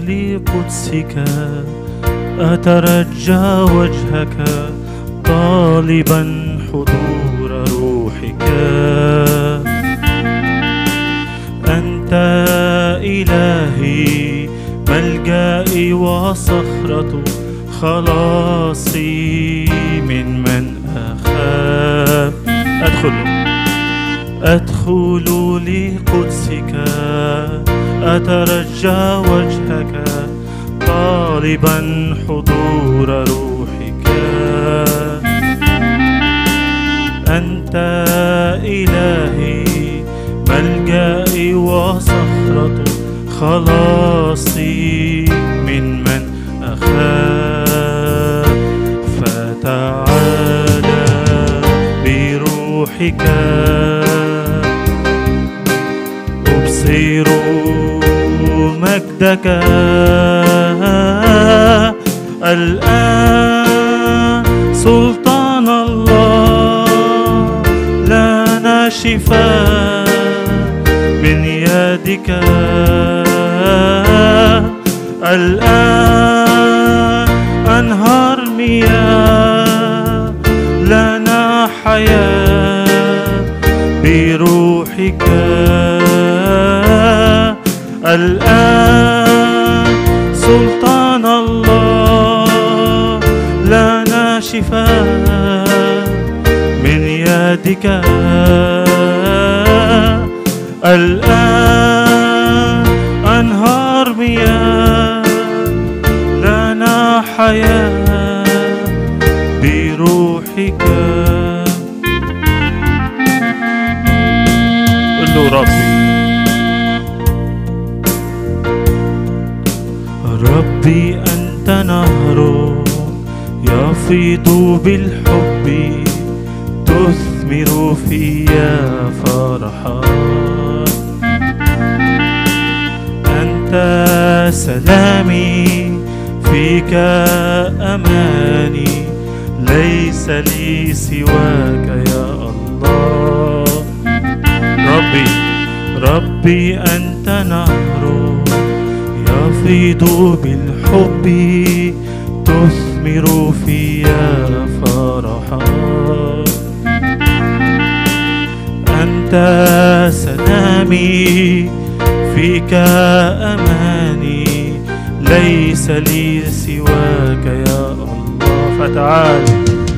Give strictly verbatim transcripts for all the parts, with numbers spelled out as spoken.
لقدسك أترجى وجهك طالبا حضور روحك. أنت إلهي ملجئي وصخرة خلاصي من من أخاف. أدخل أدخل لقدسك أترجى وجهك طالبا حضور روحك. أنت إلهي ملجئي وصخرة خلاصي من من أخاف. فتعالى بروحك أبصر مجدك الآن. سلطان الله لنا شفاء من يدك الآن. أنهار مياه لنا حياة بروحك الآن. سلطان الله لنا شفاء من يدك الآن. أنهار مياه لنا حياة بروحك. قل له ربي ربي أنت نهر يفيض بالحب تثمر فيا فرحا. أنت سلامي فيك أماني ليس لي سواك يا الله. ربي ربي أنت نهر يفيض بالحب تثمر فيا فرحا. أنت سلامي فيك أماني ليس لي سواك يا الله. فتعال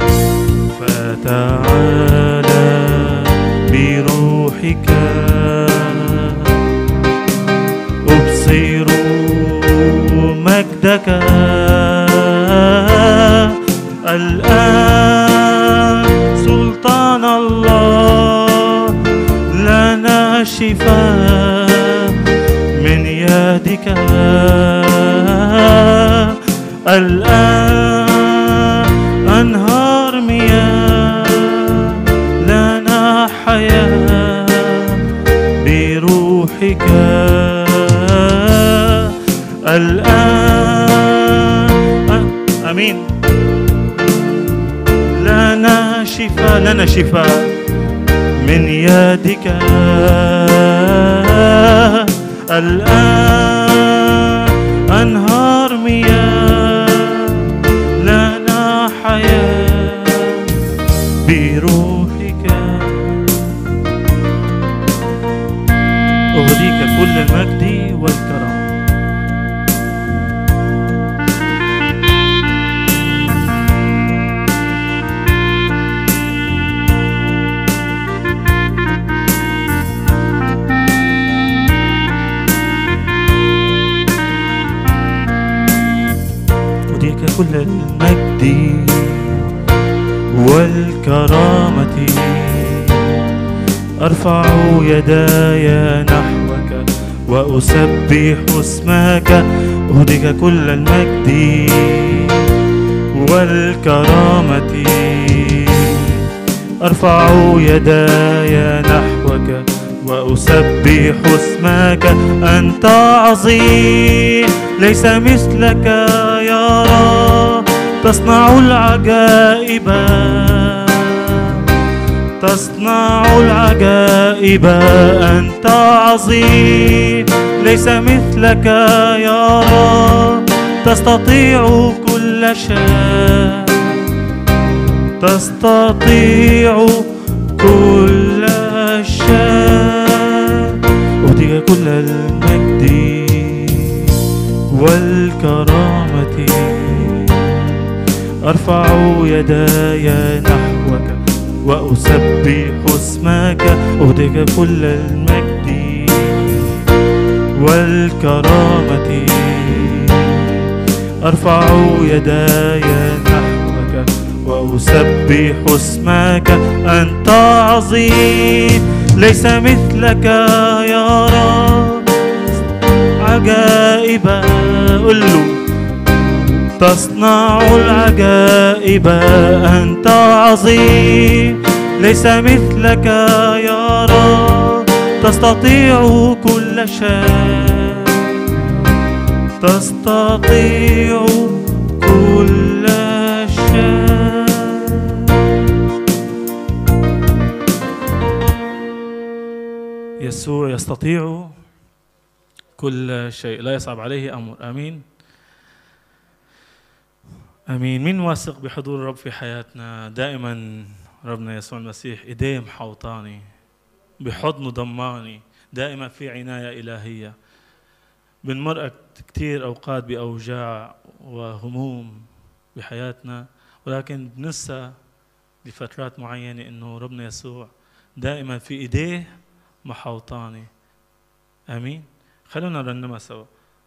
فتعالى بروحك أبصر مجدك الآن. سلطان الله لنا شفاء من يدك الآن. أنهار مياه لنا حياة بروحك الآن. أمين. لنا شفاء لنا شفاء من يدك الآن. أنهار مياه لنا حياة بروحك. أهديك كل المجد والكرم. كل المجد والكرامة. أرفع يداي نحوك وأسبح اسمك. أهديك كل المجد والكرامة. أرفع يداي نحوك وأسبح اسمك. أنت عظيم ليس مثلك يا رب. تصنع العجائب تصنع العجائب أنت عظيم ليس مثلك يا رب تستطيع كل شيء تستطيع كل شيء أهديك كل المجد والكرامة أرفع يداي نحوك وأسبح اسمك أهديك كل المجد والكرامة أرفع يداي نحوك وأسبح اسمك أنت عظيم ليس مثلك يا رب عجائب قل له تصنع العجائب أنت عظيم ليس مثلك يا رب تستطيع كل شيء تستطيع كل شيء. يسوع يستطيع كل شيء لا يصعب عليه أمر. آمين آمين. مين واثق بحضور الرب في حياتنا؟ دائما ربنا يسوع المسيح إيديه محوطاني بحضنه ضماني دائما في عناية إلهية. بنمر كتير أوقات بأوجاع وهموم بحياتنا ولكن بننسى لفترات معينة إنه ربنا يسوع دائما في إيديه محوطاني. آمين. خلونا نرنمها سوا.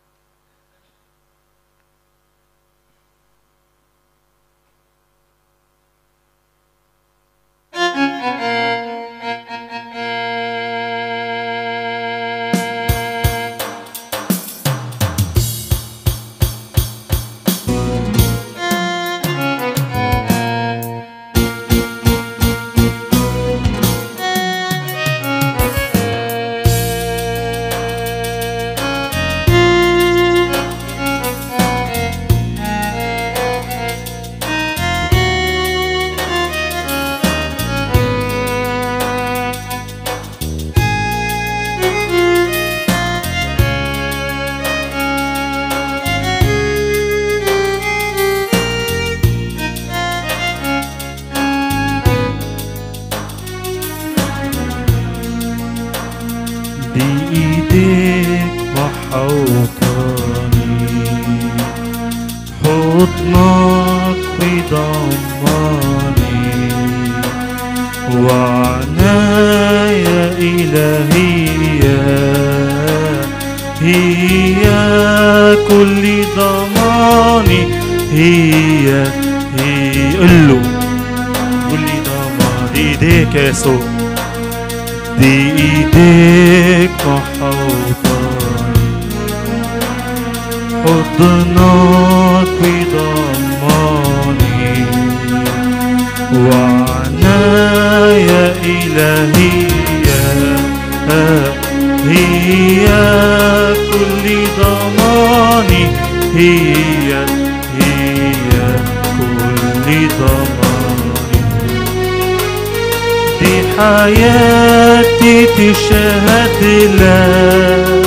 حياتي تشهد لك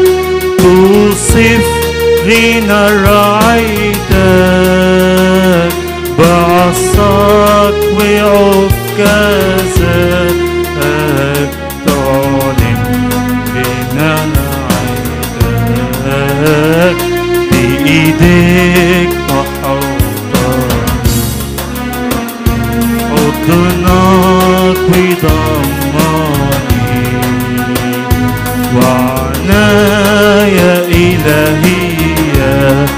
توصف غنى رعايتك بعصاك وعكازك تعلن غنى رعايتك بإيديك محوطاني حضنك وضماني وعناية إلهية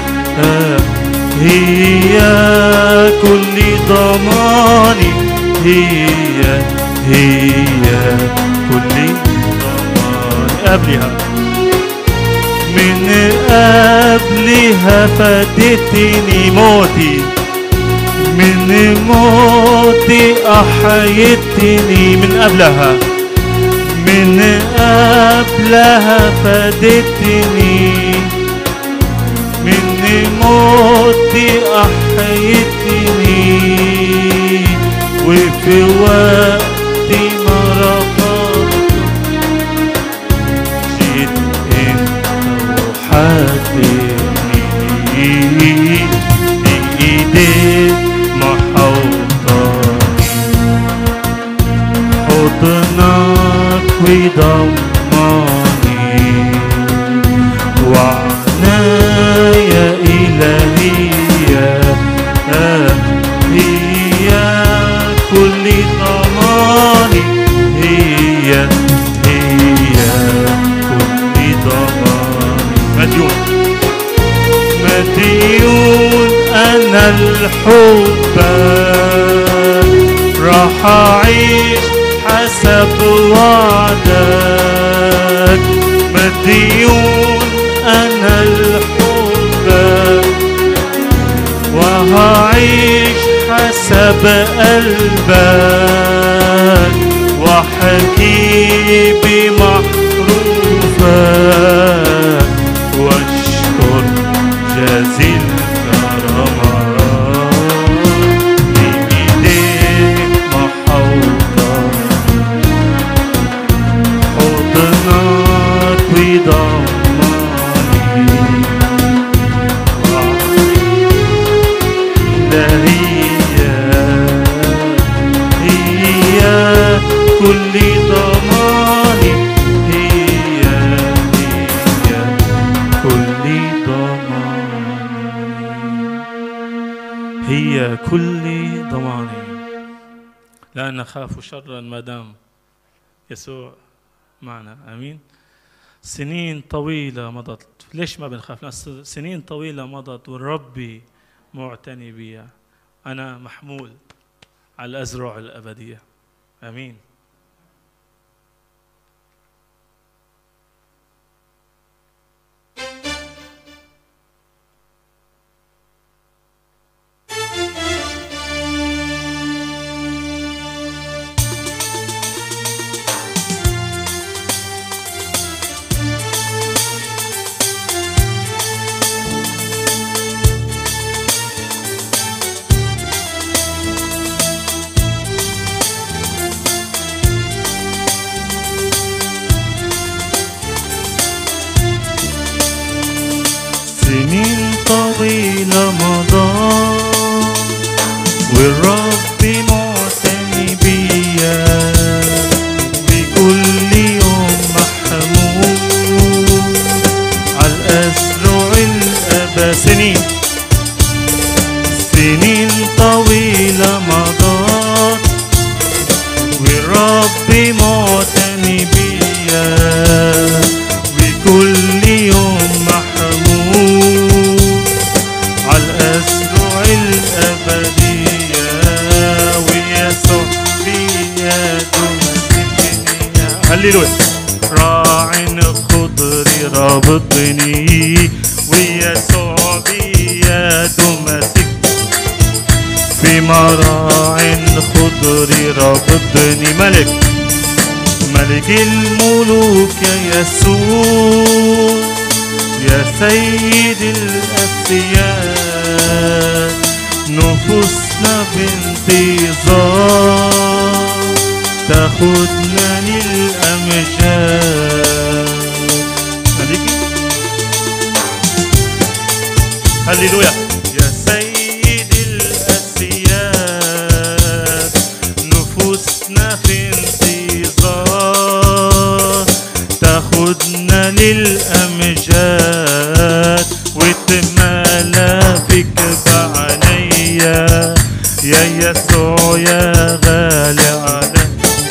هي كل ضماني هي هي كل ضماني قبلها من قبلها فدتني موتي من موتي أحيتني من قبلها من قبلها فدتني من موتي أحيتني وفي وقت وضماني وعنايا إلهي هي كل ضماني هي هي كل ضماني مديون مديون أنا الحب راح أعيش حسب وعدك مديون أنا الحب وهعيش حسب قلبك وحكي بمحروفك واشكر جزيل كرمك بإيديك محوطة حضنك وضماني ده هي هي كل ضماني هي هي كل ضماني هي كل ضماني لا نخاف شرا ما دام يسوع معنا. امين. سنين طويلة مضت، ليش ما بنخاف؟ سنين طويلة مضت والرب معتني بي، أنا محمول على الأزرع الأبدية. آمين. سنين طويلة مضت والرب معتني بيا بكل يوم محمول عالأزرع الأبد. سنين سنين طويلة مضت والرب معتني بيا بكل يوم محمول عالأزرع الأبدية ويسوع بيده مسكني. هللويا. راع خضري رابطني ويسوع بيده مسكني في مراع خضري رابطني. ملك ملك الملوك يا يسوع يا سيد الأسياد نفوسنا بانتظار تاخدنا للأمجاد. ملكي هللويا. يا سيد الأسياد نفوسنا في انتظار تاخدنا للأمجاد وتملى فيك بعنيا يا يسوع يا غالي علي.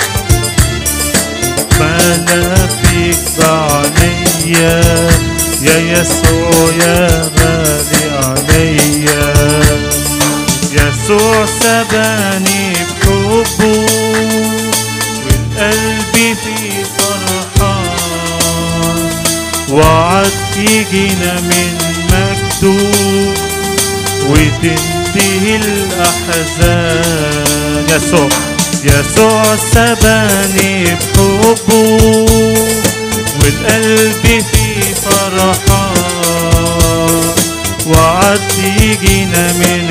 ملا فيك بعنيا يا يسوع يا غالي عليا. يسوع سباني بحبه والقلب فيه فرحان وعد يجينا من مكتوب وتنتهي الأحزان. يسوع يسوع سباني بحبه والقلب فيه فرحان وعد يجينا من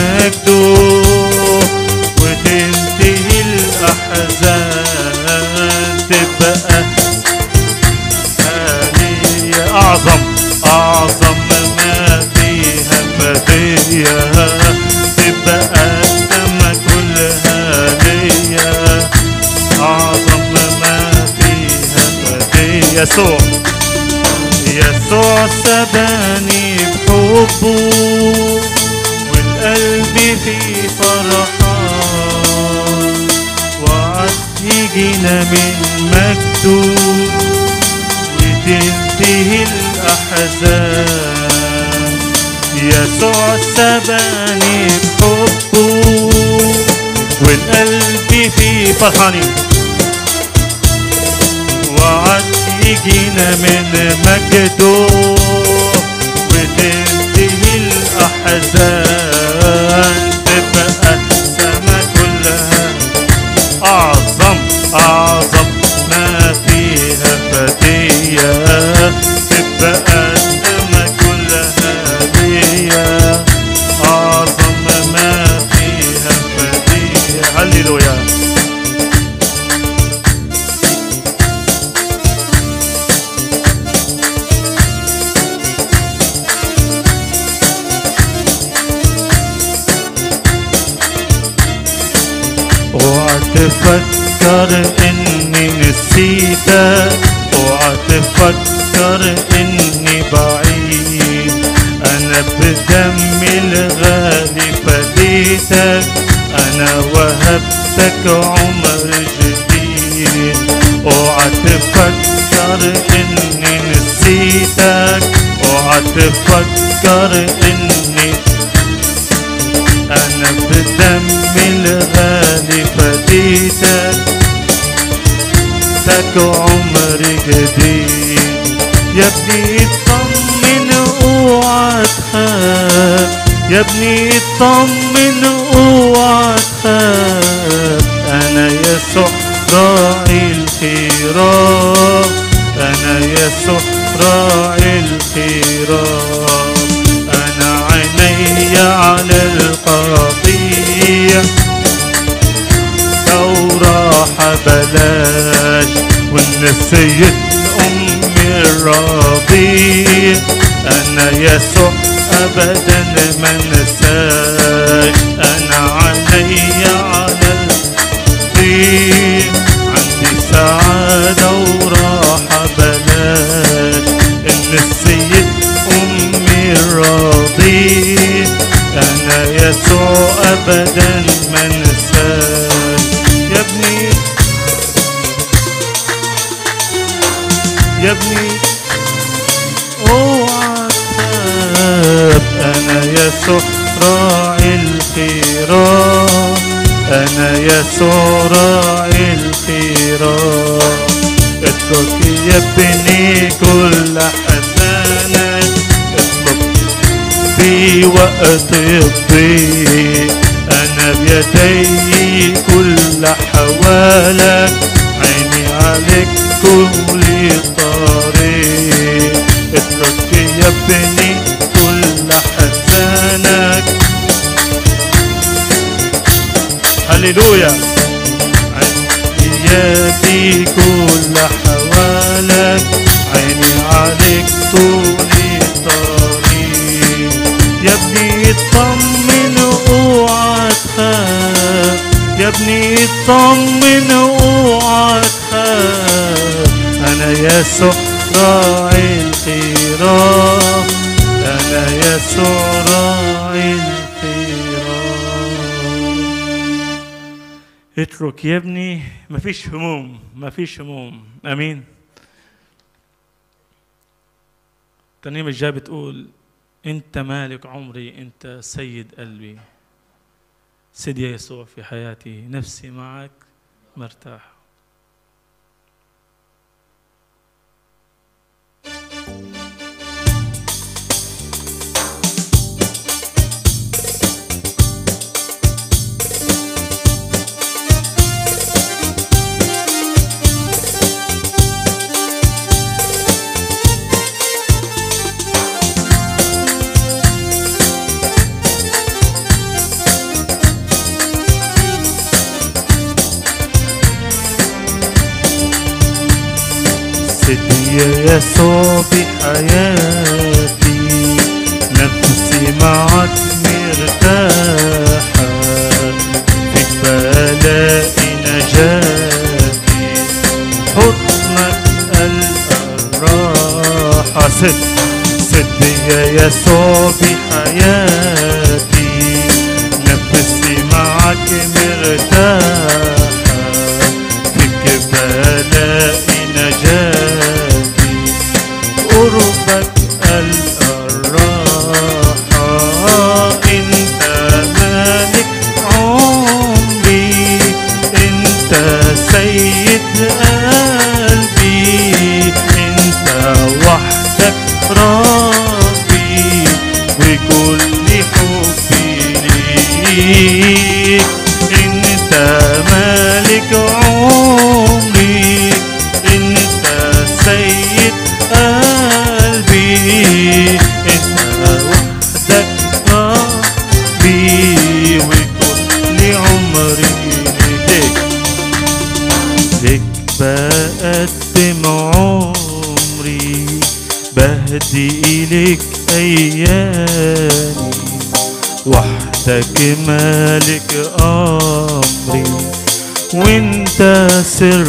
مكتوب وتنتهي الأحزان. تبقى هدية أعظم أعظم ما فيها هدية تبقى قدامك كل هدية أعظم ما فيها يسوع يسوع سباني بحبه والقلب فيه فرحان وعد يجينا من مجده وتنتهي الأحزان يسوع سباني بحبه والقلب فيه فرحانين وعد يجينا من مجده وتنتهي الأحزان تبقى السما كلها أعظم أعظم ما فيها فدية تبقى السما كلها هدية أعظم ما فيها فدية هللويا اوعى تفكر اني نسيتك اوعى تفكر اني بعيد انا بدم الغالي فديتك انا وهبتك عمر جديد اوعى تفكر اني نسيتك اوعى تفكر اني أنا بدم الغالي فديتك تك عمر جديد يا ابني اطمن اوعى تخاف يا ابني اطمن اوعى تخاف أنا يسوع راعي الخيرات أنا يسوع راعي الخيرات أنا عيني على القطيع لو راح بلاش والنسيت أمي الرضيع أنا يسوع أبدا ما نساش أنا عيني على القطيع عندي سعادة وراحة بلاش النسيت أمي الرضيع أنا يسوع أبدا ما نساش يا ابني يا ابني اوعى تخاف أنا يسوع راعي الخيرات أنا يسوع راعي الخيرات اترك يا ابني كل حزانك اطلب في وقت الضيق أنا بيدي كل حوالك عيني عليك كل طريق اترك يا ابني كل حزانك هللويا يدي كل حوالك عيني عليك طول الطريق يا ابني اطمن اوعى تخاف يا ابني اطمن اوعى تخاف انا يسوع راعي الخيرات انا يسوع راعي الخيرات اترك يا ابني مفيش هموم مفيش هموم امين. الترنيمة الجاية بتقول انت مالك عمري انت سيد قلبي سيد يا يسوع في حياتي نفسي معك مرتاح. يا يسوع بحياتي نفسي معك مرتاحة فيك بلاقي نجاتي حضنك ألقى سد سد يا يسوع بحياتي، نفسي معك مرتاحة، فيك بلاقي نجاتي، قربك ألقى الراحة، انت مالك عمري، انت سيد قلبي، انت وحدك ربي، وكل حبي ليك، انت مالك عمري، انت سيد قلبي، انت وحدك ربي، وكل عمري ليك، ليك بقدم عمري، بهدي إليك أيامي، وحدك مالك أمري، وانت سر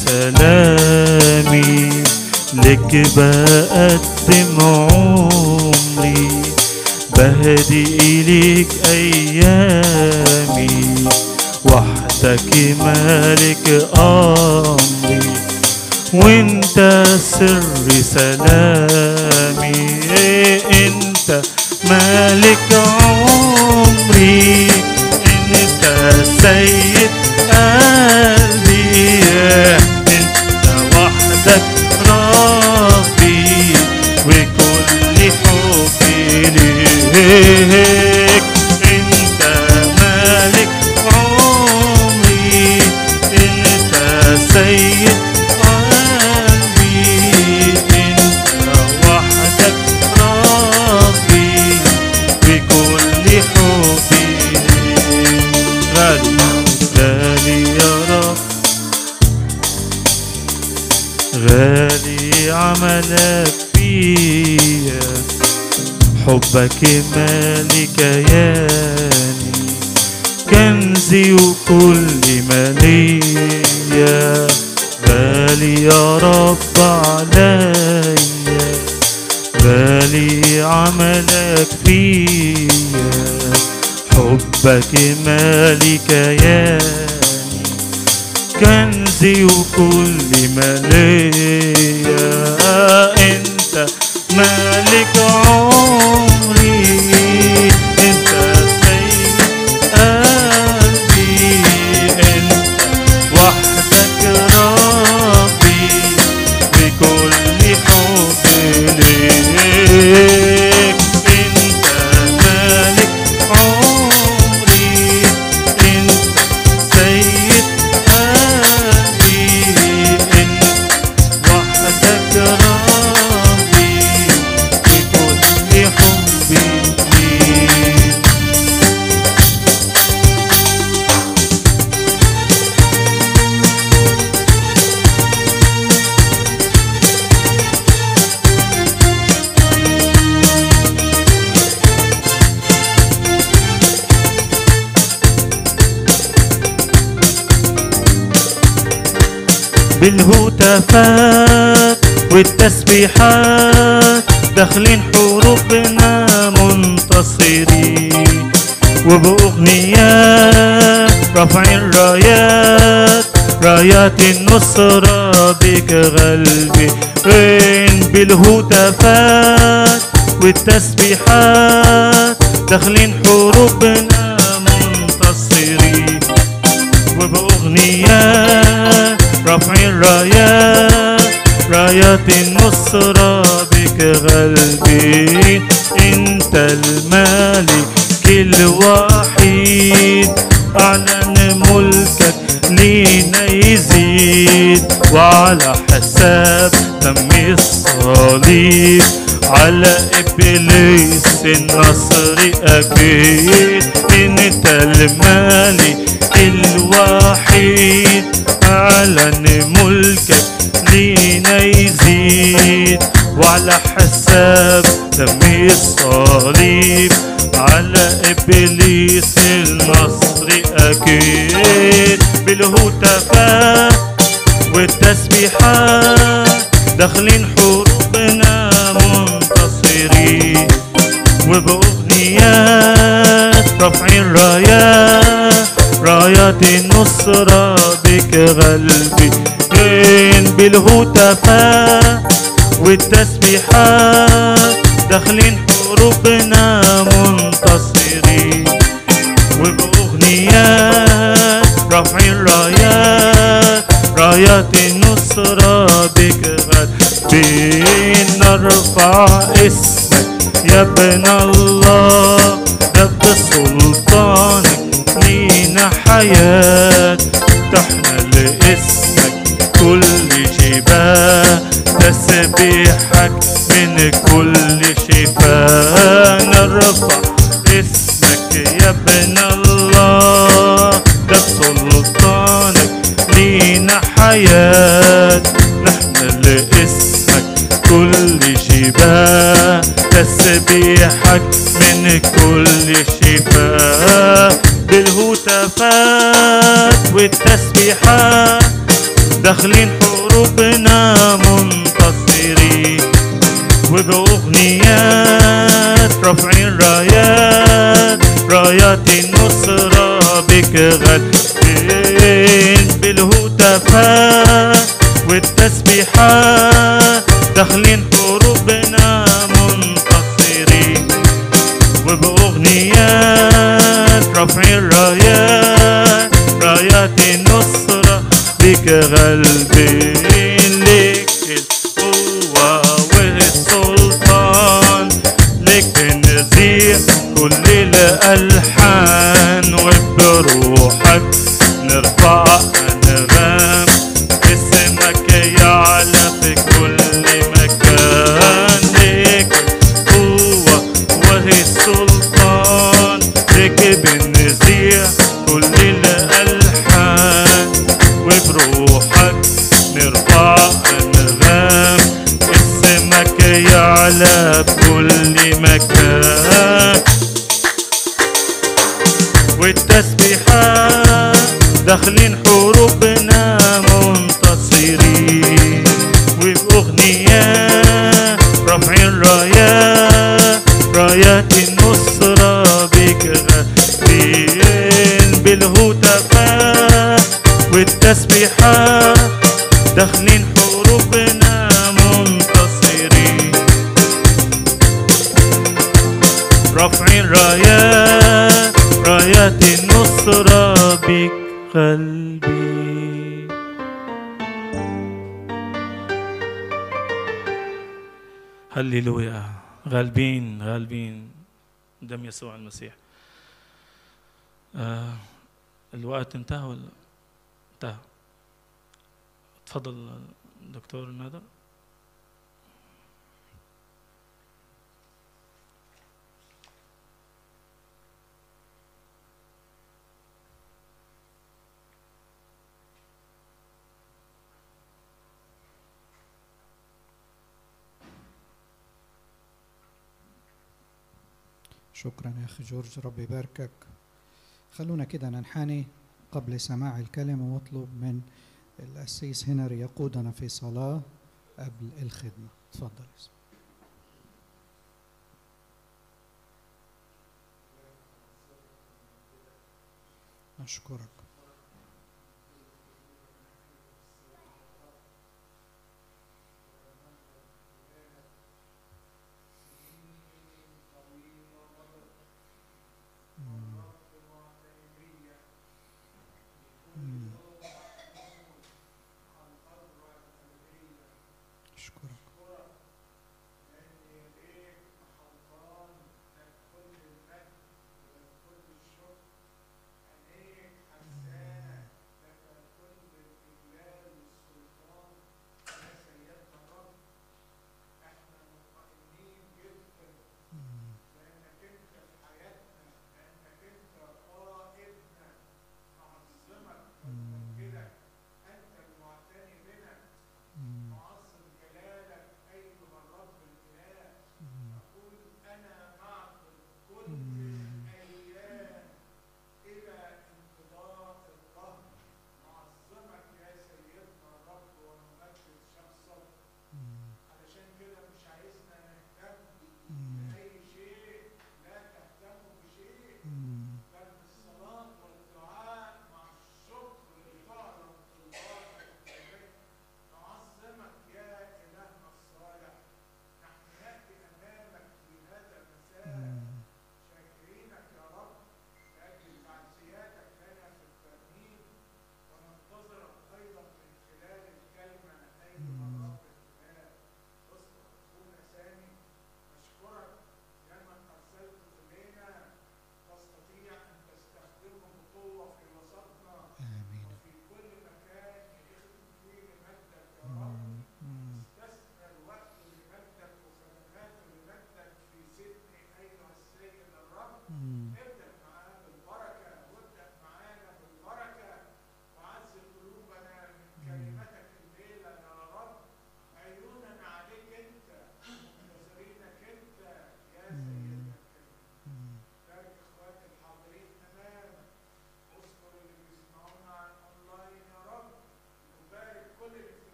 سلامي، لك بقدم عمري، بهدي إليك أيامي، وحدك مالك أمري، وانت سر سلامي، انت مالك عمري، انت سيد قلبي، انت وحدك ربي، وكل حبي ليك، انت مالك عمري، انت سيد غالي عملك فيا، حبك مالي كياني، كنزي وكل مالية، غالي يا رب عليا، غالي عملك فيا، حبك مالي كياني، كنزي وكل مالية، انت مالك عمري، انت سيد قلبي، انت وحدك ربي، بكل حبي ليك، انت مالك عمري، انت سيد بالهتافات والتسبيحات، داخلين حروبنا منتصرين، وبأغنيات رافعين رايات، رايات النصرة بك غلبي، بالهتافات والتسبيحات، داخلين حروبنا منتصرين، وبأغنيات رافعين رايات، رايات النصرة بك غلبين، انت المالك الوحيد، اعلن ملكك لينا يزيد، وعلى حساب دم الصليب على ابليس النصر اكيد، انت المالك الوحيد، اعلن ملكك لينا يزيد، وعلى حساب دم الصليب على ابليس النصر اكيد، بالهتافات والتسبيحات، داخلين حروبنا رايات النصرة بك غلبي بالهتافات والتسبيحات داخلين حروبنا منتصرين وبأغنيات رافعين رايات رايات النصرة بك غالبين نرفع اسمك يا ابن الله رب سلطانك لينا حياة تحنا لاسمك كل جباه تسبيحك من كل شفاء نرفع اسمك يا ابن الله ده بسلطانك لينا حياة نحن لاسمك كل شفاء تسبيحك من كل شفاء بالهتافات والتسبيحات داخلين حروبنا منتصرين وبأغنيات رافعين رايات رايات النصرة بك غالبين بالهتافات والتسبيحات داخلين حروبنا منتصرين وبأغنيات رافعين رايات رايات النصرة بك غالبين لك القوة والسلطان لك نزيع كل الألحان وبروحك نرفع أنغام اسمك يعلى في كل مكان لك القوة والسلطان لك بنزيع كل الألحان وبروحك نرفع أنغام اسمك يعلى بكل مكان والتسبيحات داخلين حروبنا منتصرين وبأغنيات رافعين رايات رايات النصرة بك غالبين بالهتافات والتسبيحات داخلين حروبنا منتصرين رافعين رايات رايات النصرة بك قلبي. هللويا. غالبين غالبين دم يسوع المسيح. آه الوقت انتهى ولا انتهى؟ تفضل دكتور نادر. شكرا يا أخي جورج، ربي يباركك. خلونا كده ننحني قبل سماع الكلمة واطلب من القسيس هنري يقودنا في صلاة قبل الخدمة. تفضل. أشكرك.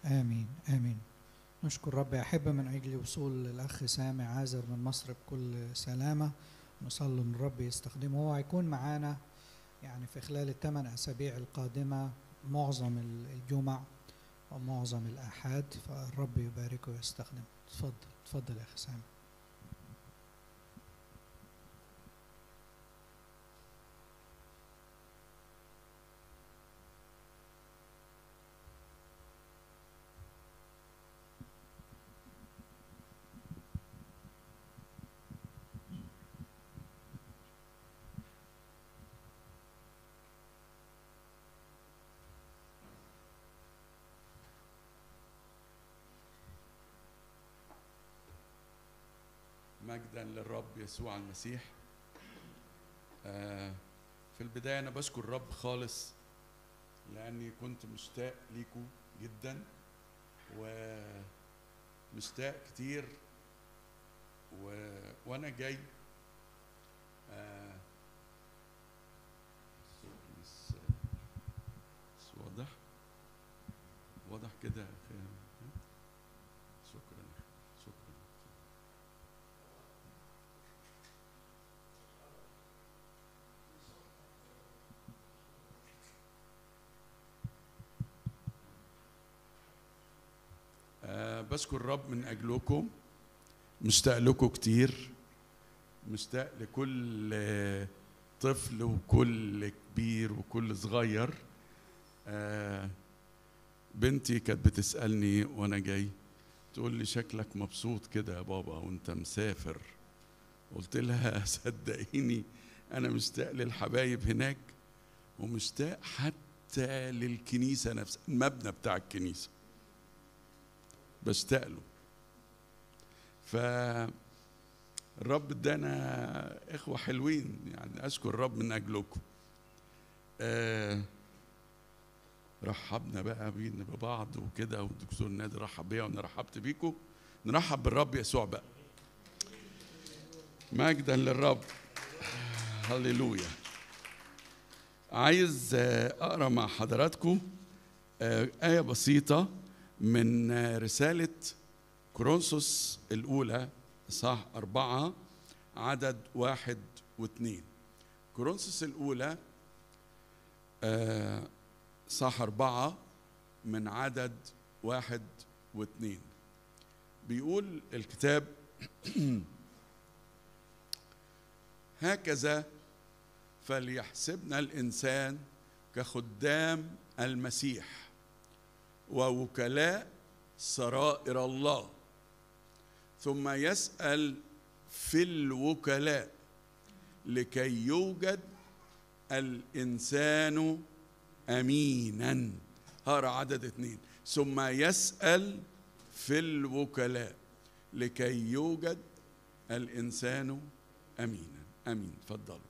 آمين آمين. نشكر رب. أحب من أجل وصول الأخ سامي عازر من مصر بكل سلامة، نصلي أن الرب يستخدمه. هو هيكون معانا يعني في خلال الثمان أسابيع القادمة معظم الجمع ومعظم الآحاد، فالرب يباركه ويستخدمه. تفضل تفضل يا أخي سامي. مجدا للرب يسوع المسيح. آه في البداية أنا بشكر الرب خالص لأني كنت مشتاق ليكم جدا ومشتاق كتير و... وأنا جاي آه مش واضح واضح كده. شكرا شكرا. أه بشكر الرب من أجلكم، مشتاق لكم كتير، مشتاق لكل طفل وكل كبير وكل صغير. أه بنتي كانت بتسألني وأنا جاي تقول لي شكلك مبسوط كده يا بابا وأنت مسافر. قلت لها صدقيني أنا مشتاق للحبايب هناك ومشتاق حتى للكنيسة نفسها، المبنى بتاع الكنيسة بشتاق له. فالرب ادانا اخوه حلوين، يعني اشكر الرب من اجلكم. آه رحبنا بقى بينا ببعض وكده، والدكتور نادي رحب بيا وانا رحبت بيكم. نرحب بالرب يسوع بقى. مجدا للرب. هللويا. عايز اقرا مع حضراتكم آية بسيطة من رسالة كورنثوس الأولى صح أربعة عدد واحد واثنين. كورنثوس الأولى صح أربعة من عدد واحد واثنين. بيقول الكتاب هكذا فليحسبنا الإنسان كخدام المسيح ووكلاء سرائر الله، ثم يسأل في الوكلاء لكي يوجد الإنسان أمينا. هقرا عدد اثنين. ثم يسأل في الوكلاء لكي يوجد الإنسان أمينا. أمين. تفضلوا.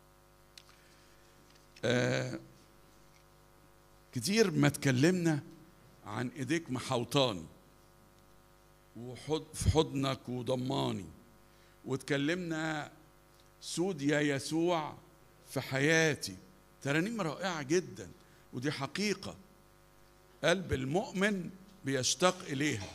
آه كتير ما تكلمنا عن ايديك محوطاني وفي حضنك وضماني، وتكلمنا سود يا يسوع في حياتي. ترانيم رائعة جدا، ودي حقيقة قلب المؤمن بيشتاق إليها.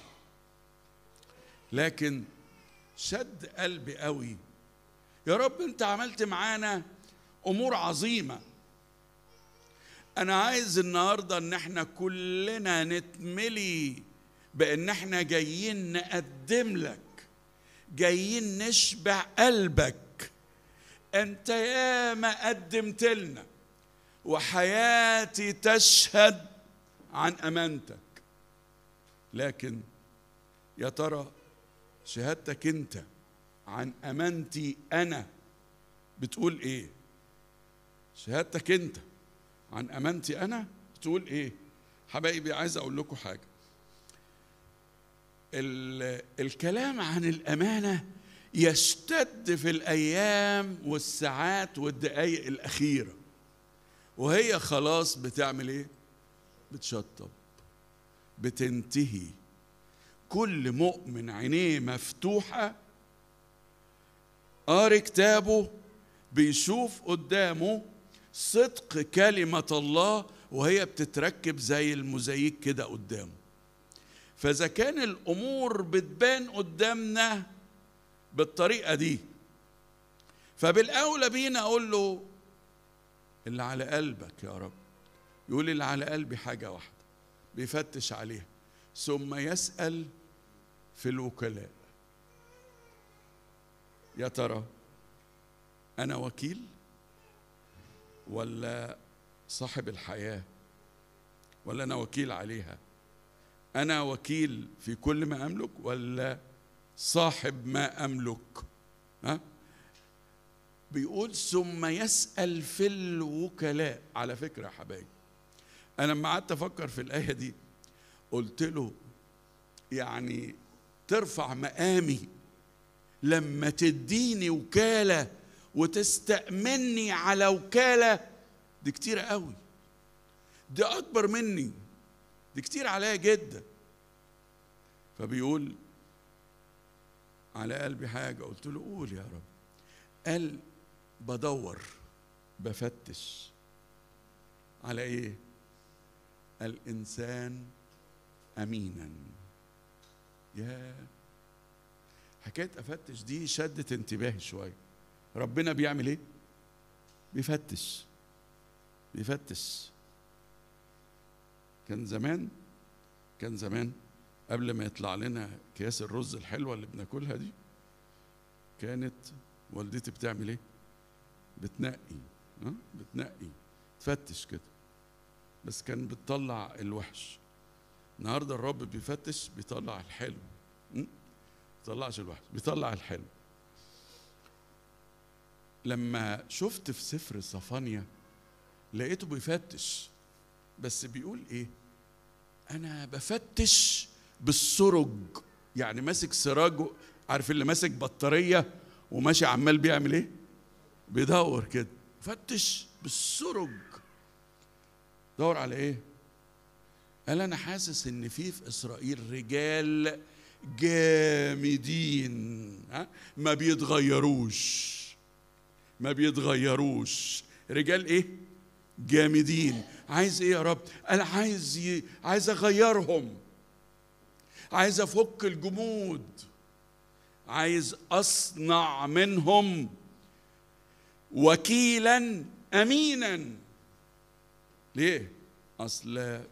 لكن شد قلبي قوي، يا رب انت عملت معانا امور عظيمة. انا عايز النهاردة ان احنا كلنا نتملي بان احنا جايين نقدم لك، جايين نشبع قلبك. انت يا ما قدمت لنا، وحياتي تشهد عن امانتك. لكن يا ترى شهادتك انت عن امانتي انا بتقول ايه؟ شهادتك انت عن امانتي انا بتقول ايه؟ حبايبي عايز اقول لكم حاجه. الكلام عن الامانه يشتد في الايام والساعات والدقائق الاخيره، وهي خلاص بتعمل ايه؟ بتشطب، بتنتهي. كل مؤمن عينيه مفتوحه قاري كتابه بيشوف قدامه صدق كلمة الله وهي بتتركب زي الموزايك كده قدامه. فإذا كان الأمور بتبان قدامنا بالطريقة دي، فبالأولى بينا أقول له اللي على قلبك يا رب. يقول اللي على قلبي حاجة واحدة، بيفتش عليها، ثم يسأل في الوكلاء. يا ترى أنا وكيل ولا صاحب الحياة، ولا أنا وكيل عليها؟ أنا وكيل في كل ما أملك ولا صاحب ما أملك؟ ها؟ بيقول ثم يسأل في الوكلاء. على فكرة يا حبايبي، أنا لما قعدت أفكر في الآية دي قلت له يعني ترفع مقامي لما تديني وكالة وتستأمني على وكالة؟ دي كتير قوي، دي أكبر مني، دي كتير عليا جدا. فبيقول على قلبي حاجة. قلت له قول يا رب. قال بدور بفتش على ايه؟ الإنسان أمينا. يا حكاية أفتش دي شدت انتباهي شوية. ربنا بيعمل ايه؟ بيفتش بيفتش. كان زمان كان زمان قبل ما يطلع لنا اكياس الرز الحلوة اللي بناكلها دي، كانت والدتي بتعمل ايه؟ بتنقي ها بتنقي تفتش كده، بس كان بتطلع الوحش. النهارده الرب بيفتش، بيطلع الحلو. ما بيطلعش الوحش، بيطلع الحلو. لما شفت في سفر صفانيا لقيته بيفتش، بس بيقول ايه؟ انا بفتش بالسرج. يعني ماسك سراج، عارف اللي ماسك بطارية وماشي عمال بيعمل ايه؟ بيدور كده. فتش بالسرج. دور على ايه؟ قال انا حاسس ان في في اسرائيل رجال جامدين، ها؟ ما بيتغيروش ما بيتغيروش رجال ايه؟ جامدين. عايز ايه يا رب؟ انا عايز ي... عايز اغيرهم، عايز افك الجمود، عايز اصنع منهم وكيلا امينا. ليه؟ اصل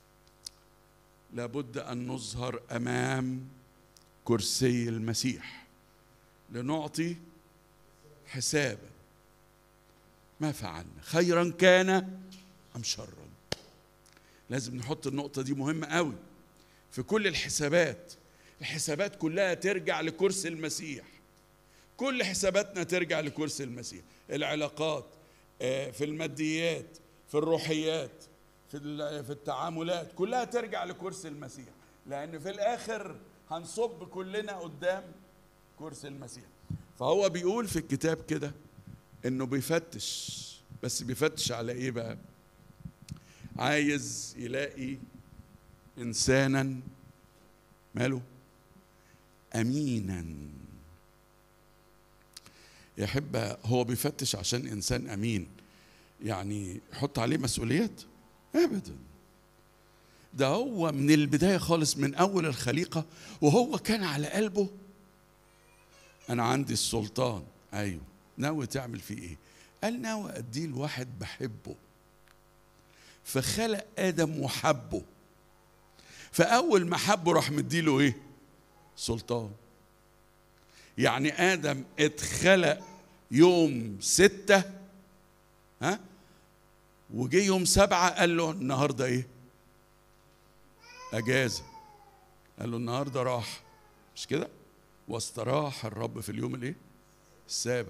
لابد ان نظهر امام كرسي المسيح لنعطي حسابا ما فعلنا، خيرا كان ام شرا. لازم نحط النقطة دي مهمة قوي في كل الحسابات. الحسابات كلها ترجع لكرسي المسيح. كل حساباتنا ترجع لكرسي المسيح. العلاقات، في الماديات، في الروحيات، في في التعاملات، كلها ترجع لكرسي المسيح، لأن في الآخر هنصب كلنا قدام كرسي المسيح. فهو بيقول في الكتاب كده إنه بيفتش، بس بيفتش على إيه بقى؟ عايز يلاقي إنسانا ماله؟ أمينا. يحب هو بيفتش عشان إنسان أمين يعني يحط عليه مسؤوليات؟ أبدا. ده هو من البداية خالص، من أول الخليقة وهو كان على قلبه أنا عندي السلطان. أيوه، ناوي تعمل فيه إيه؟ قال ناوي أديه لواحد بحبه، فخلق آدم وحبه، فأول ما حبه راح مديله إيه؟ سلطان. يعني آدم اتخلق يوم ستة، ها؟ وجي يوم سبعة قال له النهاردة إيه؟ أجازة. قال له النهاردة راح، مش كده؟ واستراح الرب في اليوم الإيه؟ السابع.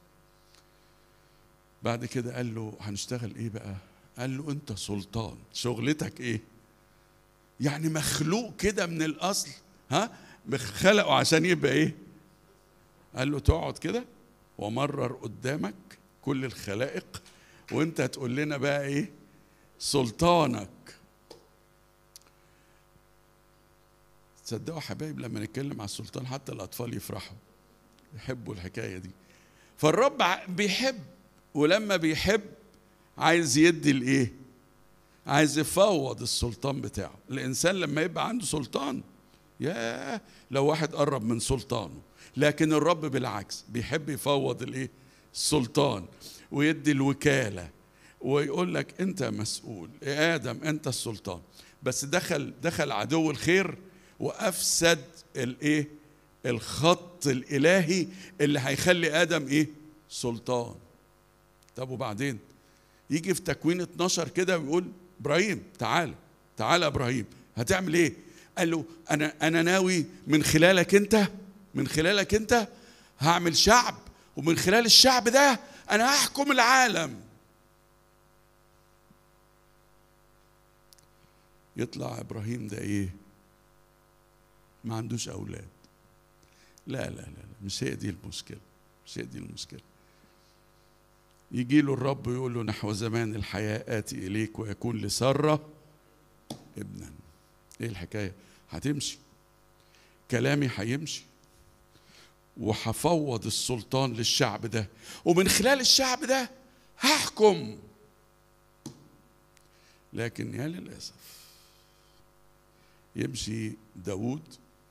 بعد كده قال له هنشتغل إيه بقى؟ قال له أنت سلطان، شغلتك إيه؟ يعني مخلوق كده من الأصل، ها؟ خلقه عشان يبقى إيه؟ قال له تقعد كده ومرر قدامك كل الخلائق وانت هتقول لنا بقى ايه؟ سلطانك. تصدقوا حبايب لما نتكلم على السلطان حتى الاطفال يفرحوا، يحبوا الحكايه دي. فالرب بيحب، ولما بيحب عايز يدي الايه؟ عايز يفوض السلطان بتاعه. الإنسان لما يبقى عنده سلطان، يا لو واحد قرب من سلطانه. لكن الرب بالعكس بيحب يفوض الايه؟ السلطان، ويدي الوكالة، ويقول لك انت مسؤول يا آدم، انت السلطان. بس دخل دخل عدو الخير وافسد الايه؟ الخط الالهي اللي هيخلي ادم ايه؟ سلطان. طب وبعدين يجي في تكوين اتناشر كده ويقول ابراهيم تعالى تعالى ابراهيم، هتعمل ايه؟ قال له انا انا ناوي من خلالك انت من خلالك انت هعمل شعب، ومن خلال الشعب ده انا هحكم العالم. يطلع ابراهيم ده ايه؟ ما عندوش اولاد. لا لا لا مش هي دي المشكله، مش هي دي المشكله. يجي له الرب ويقول له نحو زمان الحياه اتي اليك ويكون لساره ابنا. ايه الحكايه؟ هتمشي، كلامي هيمشي، وهفوض السلطان للشعب ده، ومن خلال الشعب ده هحكم. لكن يا للاسف يمشي داود،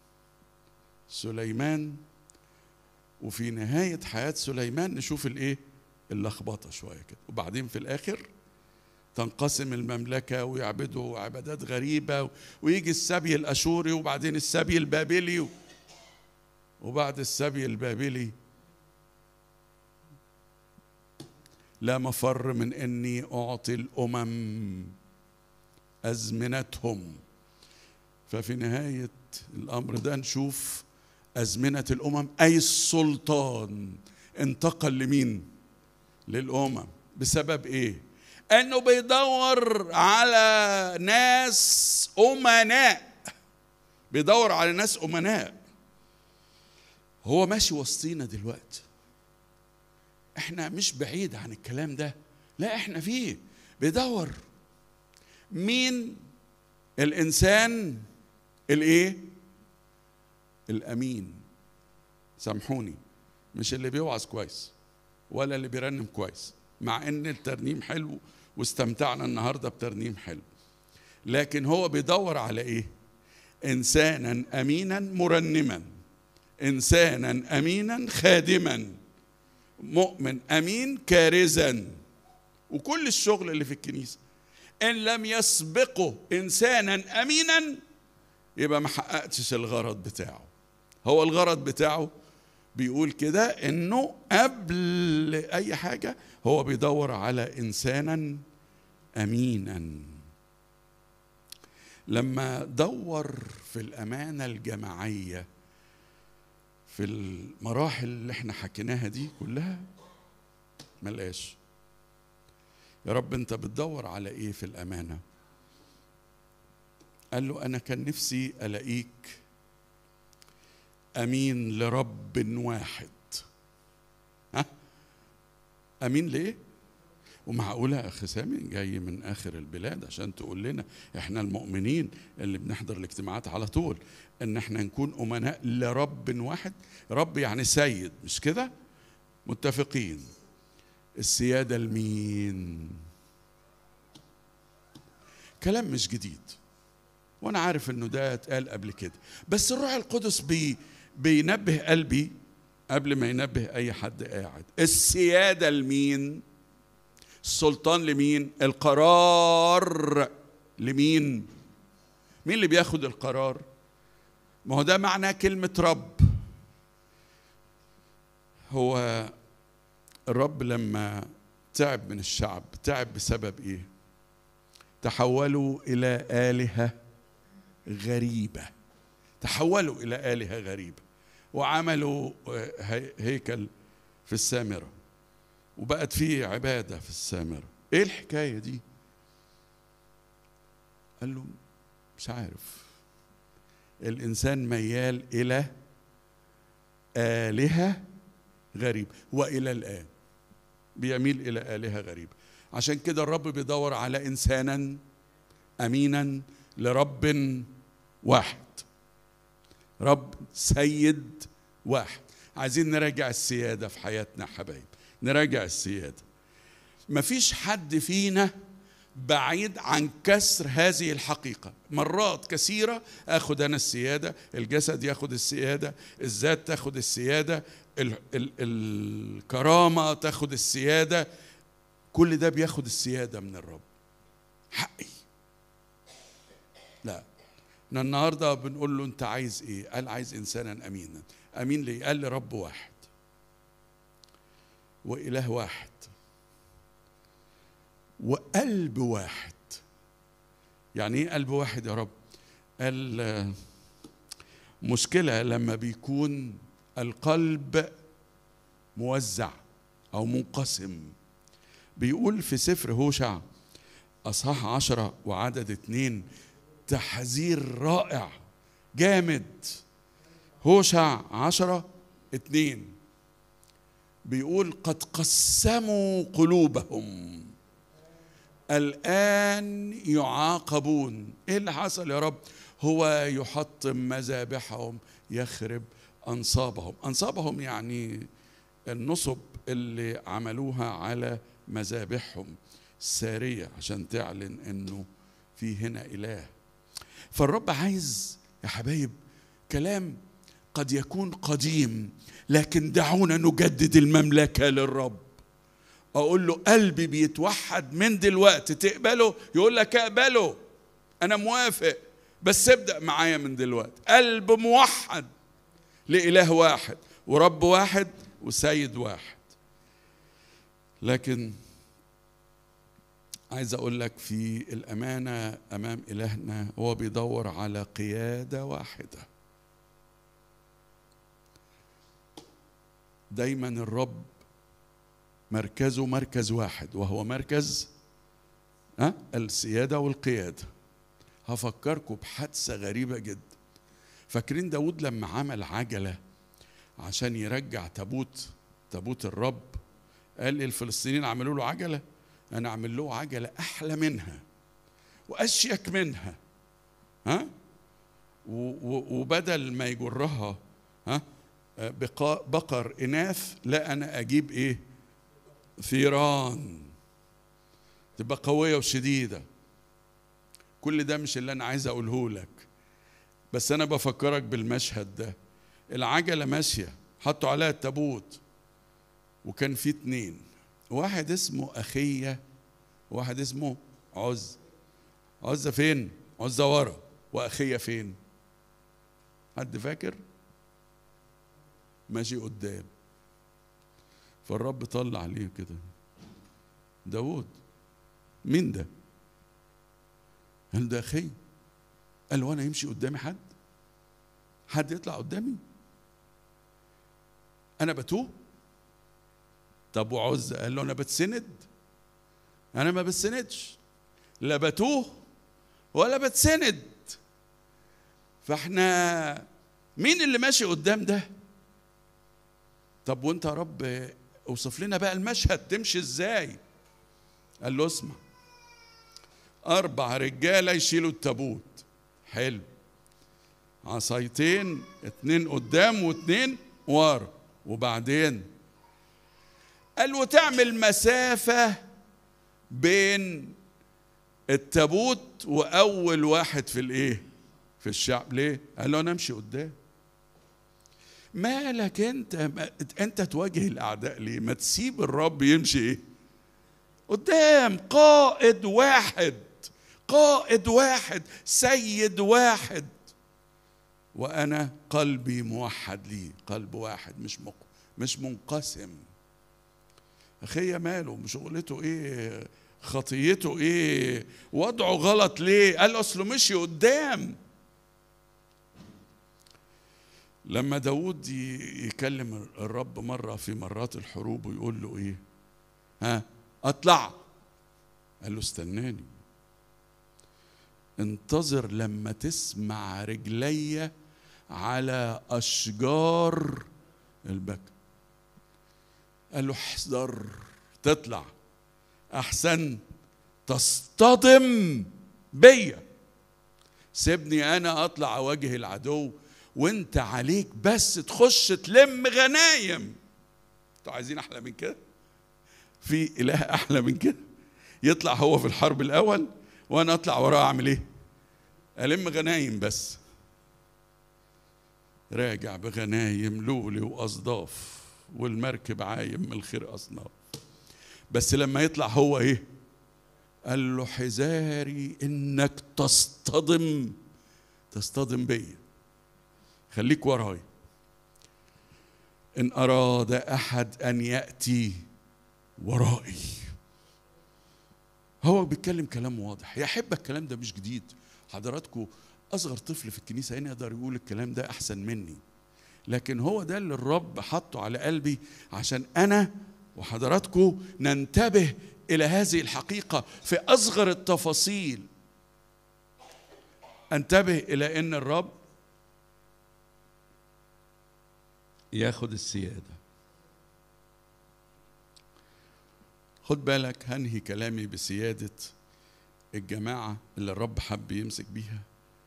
سليمان، وفي نهاية حياة سليمان نشوف الايه؟ اللخبطة شوية كده، وبعدين في الآخر تنقسم المملكة ويعبدوا عبادات غريبة، ويجي السبي الأشوري، وبعدين السبي البابلي، وبعد السبي البابلي لا مفر من أني أعطي الأمم أزمنتهم. ففي نهاية الأمر ده نشوف أزمنة الأمم، أي السلطان انتقل لمين؟ للأمم. بسبب إيه؟ أنه بيدور على ناس أمناء، بيدور على ناس أمناء. هو ماشي وسطينا دلوقتي، احنا مش بعيد عن الكلام ده، لا احنا فيه. بيدور مين الإنسان الايه؟ الأمين. سامحوني، مش اللي بيوعظ كويس ولا اللي بيرنم كويس، مع ان الترنيم حلو واستمتعنا النهارده بترنيم حلو، لكن هو بيدور على ايه؟ انسانا امينا مرنما، انسانا امينا خادما، مؤمن امين كارزا، وكل الشغل اللي في الكنيسه. ان لم يسبقه انسانا امينا يبقى ما حققتش الغرض بتاعه. هو الغرض بتاعه بيقول كده انه قبل اي حاجه هو بيدور على انسانا امينا. لما دور في الامانه الجماعيه في المراحل اللي احنا حكيناها دي كلها ملقاش. يا رب انت بتدور على ايه في الامانه؟ قال له انا كان نفسي الاقيك امين لرب واحد. ها؟ امين ليه؟ ومعقوله يا اخي سامي جاي من اخر البلاد عشان تقول لنا احنا المؤمنين اللي بنحضر الاجتماعات على طول ان احنا نكون امناء لرب واحد؟ رب يعني سيد، مش كده؟ متفقين. السياده لمين؟ كلام مش جديد، وانا عارف انه ده اتقال قبل كده، بس الروح القدس بي بينبه قلبي قبل ما ينبه اي حد قاعد. السياده لمين؟ السلطان لمين؟ القرار لمين؟ مين اللي بياخد القرار؟ ما هو ده معنى كلمه رب. هو الرب لما تعب من الشعب تعب بسبب ايه؟ تحولوا الى آلهة غريبة، تحولوا إلى آلهة غريبة، وعملوا هيكل في السامرة، وبقت فيه عبادة في السامرة. إيه الحكاية دي؟ قال له مش عارف. الإنسان ميال إلى آلهة غريبة، وإلى الآن بيميل إلى آلهة غريبة. عشان كده الرب بيدور على إنسانا أمينا لرب واحد، رب سيد واحد. عايزين نراجع السيادة في حياتنا حبايب، نراجع السيادة. مفيش حد فينا بعيد عن كسر هذه الحقيقة. مرات كثيرة أخذ أنا السيادة، الجسد يأخذ السيادة، الذات تأخذ السيادة، ال ال الكرامة تأخذ السيادة، كل ده بيأخذ السيادة من الرب. حقي. لا، احنا النهارده بنقول له أنت عايز إيه؟ قال عايز إنسانا أمينا. أمين ليه؟ قال لي رب واحد وإله واحد وقلب واحد. يعني ايه قلب واحد يا رب؟ قال مشكلة لما بيكون القلب موزع أو منقسم. بيقول في سفر هوشع أصحاح عشرة وعدد اتنين تحذير رائع جامد. هوشع عشرة اتنين بيقول قد قسموا قلوبهم الآن يعاقبون. إيه اللي حصل يا رب؟ هو يحطم مذابحهم، يخرب أنصابهم. أنصابهم يعني النصب اللي عملوها على مذابحهم السارية عشان تعلن إنه في هنا إله. فالرب عايز يا حبايب كلام قد يكون قديم، لكن دعونا نجدد المملكة للرب. أقول له قلبي بيتوحد من دلوقتي، تقبله؟ يقول لك أقبله، أنا موافق، بس ابدأ معايا من دلوقتي. قلب موحد لإله واحد ورب واحد وسيد واحد. لكن عايز أقول لك في الأمانة أمام إلهنا هو بيدور على قيادة واحدة. دايما الرب مركزه مركز واحد، وهو مركز أه؟ السيادة والقيادة. هفكركم بحادثة غريبة جدا. فاكرين داود لما عمل عجلة عشان يرجع تابوت تابوت الرب؟ قال الفلسطينيين عملوا له عجلة، أنا أعمل له عجلة أحلى منها وأشيك منها، ها؟ وبدل ما يجرها ها بقر إناث، لا أنا أجيب إيه؟ ثيران تبقى قوية وشديدة. كل ده مش اللي أنا عايز أقوله لك، بس أنا بفكرك بالمشهد ده. العجلة ماشية، حطوا عليها التابوت، وكان في اتنين، واحد اسمه أخية وواحد اسمه عز. عزة فين؟ عزة ورا، وأخية فين؟ حد فاكر؟ ماشي قدام. فالرب طلع عليه كده، داود مين ده؟ قال ده أخي. قال وانا يمشي قدامي حد؟ حد يطلع قدامي؟ انا بتوه؟ طب وعز؟ قال له انا بتسند؟ انا ما بتسندش، لا بتوه ولا بتسند. فاحنا مين اللي ماشي قدام ده؟ طب وانت يا رب اوصف لنا بقى المشهد تمشي ازاي؟ قال له اسمع، اربع رجاله يشيلوا التابوت، حلو، عصايتين، اتنين قدام واتنين ورا، وبعدين قال وتعمل مسافه بين التابوت واول واحد في الايه؟ في الشعب. ليه؟ قال له انا امشي قدام. مالك انت؟ انت تواجه الاعداء ليه؟ ما تسيب الرب يمشي ايه؟ قدام. قائد واحد، قائد واحد، سيد واحد، وانا قلبي موحد ليه، قلب واحد مش مق... مش منقسم. اخي ماله؟ مش شغلته ايه؟ خطيته ايه؟ وضعه غلط ليه؟ قال اصله مشي قدام. لما داود يكلم الرب مرة في مرات الحروب ويقول له ايه؟ ها اطلع. قال له استناني، انتظر لما تسمع رجلي على اشجار البكر. قال له احذر تطلع، احسن تصطدم بيا. سيبني انا اطلع اواجه العدو، وانت عليك بس تخش تلم غنايم. انتوا عايزين احلى من كده؟ في اله احلى من كده؟ يطلع هو في الحرب الاول وانا اطلع وراه اعمل ايه؟ الم غنايم بس. راجع بغنايم لولي واصداف والمركب عايم من الخير اصناف. بس لما يطلع هو ايه؟ قال له حذاري انك تصطدم تصطدم بيا، خليك وراي. ان اراد احد ان ياتي ورائي. هو بيتكلم كلام واضح. يا احبه الكلام ده مش جديد. حضراتكم اصغر طفل في الكنيسه هنا يقدر يقول الكلام ده احسن مني، لكن هو ده اللي الرب حطه على قلبي عشان انا وحضراتكم ننتبه الى هذه الحقيقه في اصغر التفاصيل. انتبه الى ان الرب ياخد السياده. خد بالك، هنهي كلامي بسياده الجماعه اللي الرب حب يمسك بيها.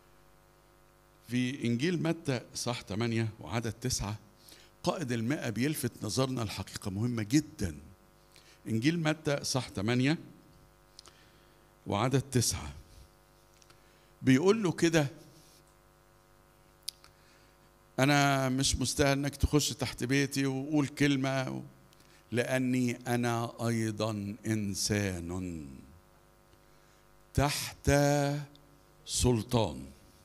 في انجيل متى صح ثمانية وعدد تسعة قائد المئة بيلفت نظرنا لحقيقه مهمه جدا. انجيل متى صح ثمانية وعدد تسعة بيقول له كده: أنا مش مستاهل إنك تخش تحت بيتي وقول كلمة، لأني أنا أيضا إنسان تحت سلطان،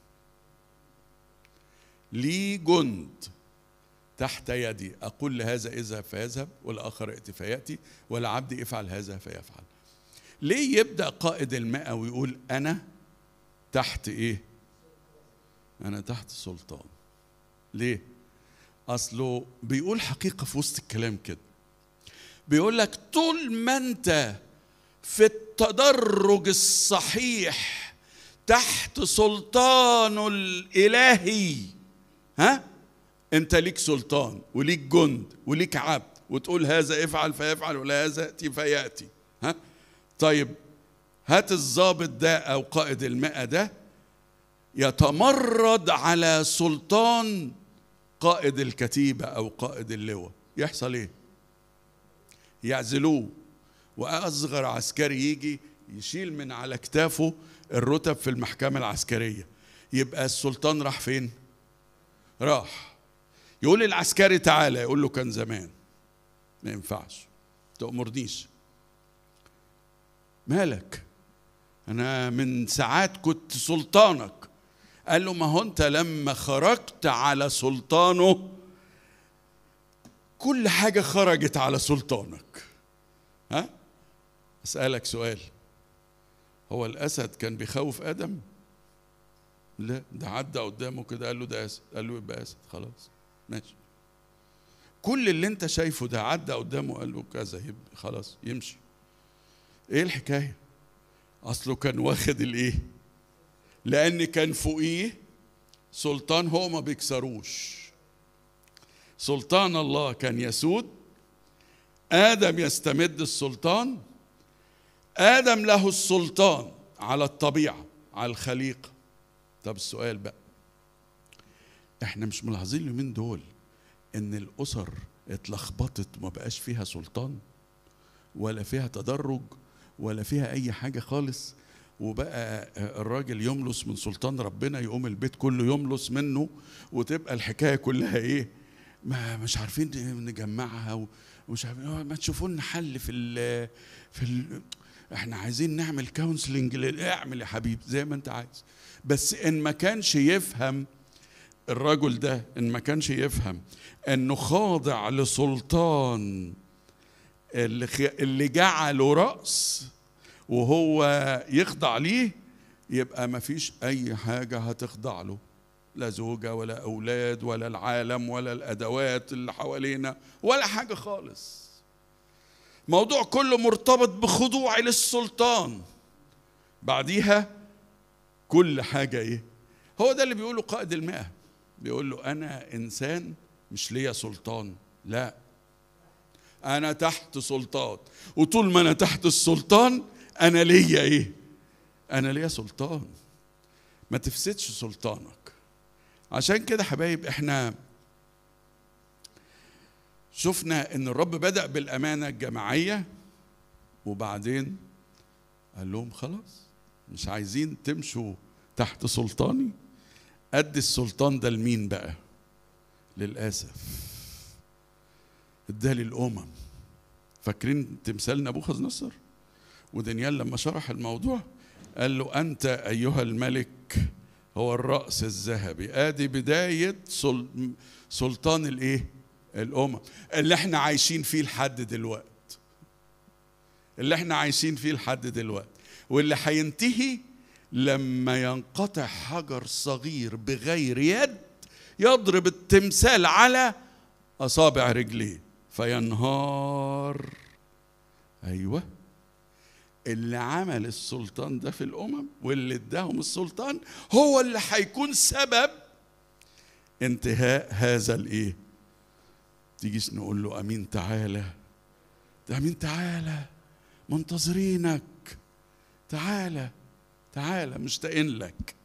لي جند تحت يدي، أقول لهذا اذهب فيذهب والآخر ائت فيأتي والعبد افعل هذا فيفعل. ليه يبدأ قائد المئة ويقول أنا تحت إيه؟ أنا تحت سلطان. ليه؟ أصله بيقول حقيقة في وسط الكلام كده. بيقول لك طول ما أنت في التدرج الصحيح تحت سلطانه الإلهي، ها؟ أنت ليك سلطان وليك جند وليك عبد، وتقول هذا افعل فيفعل ولا هذا ائتي فيأتي. ها؟ طيب هات الضابط ده أو قائد المئة ده يتمرد على سلطان قائد الكتيبة أو قائد اللواء، يحصل إيه؟ يعزلوه، وأصغر عسكري يجي يشيل من على كتافه الرتب في المحكمة العسكرية. يبقى السلطان راح فين؟ راح. يقول العسكري تعالى، يقول له كان زمان، ما ينفعش، تأمرنيش. مالك؟ أنا من ساعات كنت سلطانك. قال له ما هو أنت لما خرجت على سلطانه كل حاجة خرجت على سلطانك. ها؟ أسألك سؤال، هو الأسد كان بيخوف آدم؟ لا، ده عدى قدامه كده قال له ده أسد، قال له يبقى أسد، خلاص ماشي. كل اللي أنت شايفه ده عدى قدامه قال له كذا، يبقى خلاص يمشي. إيه الحكاية؟ أصله كان واخد الإيه؟ لأن كان فوقيه سلطان هو ما بيكسروش. سلطان الله كان يسود، آدم يستمد السلطان. آدم له السلطان على الطبيعة، على الخليقة. طب السؤال بقى، احنا مش ملاحظين اليومين دول ان الأسر اتلخبطت وما بقاش فيها سلطان ولا فيها تدرج ولا فيها أي حاجة خالص، وبقى الراجل يملص من سلطان ربنا، يقوم البيت كله يملص منه، وتبقى الحكاية كلها ايه؟ ما مش عارفين نجمعها ومش عارفين. ما تشوفوا لنا حل في ال في ال احنا عايزين نعمل كونسلنج. اعمل يا حبيبي زي ما انت عايز، بس ان ما كانش يفهم الرجل ده، ان ما كانش يفهم انه خاضع لسلطان اللي اللي جعله رأس وهو يخضع ليه، يبقى ما فيش اي حاجة هتخضع له، لا زوجة ولا أولاد ولا العالم ولا الأدوات اللي حوالينا ولا حاجة خالص. موضوع كله مرتبط بخضوع للسلطان، بعديها كل حاجة إيه؟ هو ده اللي بيقوله قائد المئة. بيقول له أنا إنسان مش ليا سلطان، لا، أنا تحت سلطان، وطول ما أنا تحت السلطان أنا ليا إيه؟ أنا ليا سلطان، ما تفسدش سلطانك. عشان كده حبايب احنا شفنا ان الرب بدأ بالأمانة الجماعية، وبعدين قال لهم خلاص مش عايزين تمشوا تحت سلطاني؟ ادي السلطان ده لمين بقى؟ للاسف اداه للامم. فاكرين تمثال نبوخذ نصر؟ ودانيال لما شرح الموضوع قال له انت ايها الملك هو الراس الذهبي. ادي بدايه سلطان الايه؟ الامم اللي احنا عايشين فيه لحد دلوقتي، اللي احنا عايشين فيه لحد دلوقتي، واللي هينتهي لما ينقطع حجر صغير بغير يد يضرب التمثال على اصابع رجليه فينهار. ايوه، اللي عمل السلطان ده في الامم واللي اداهم السلطان هو اللي هيكون سبب انتهاء هذا الايه. تيجيش نقول له امين تعالى، ده امين تعالى منتظرينك، تعالى تعالى مشتاقين لك.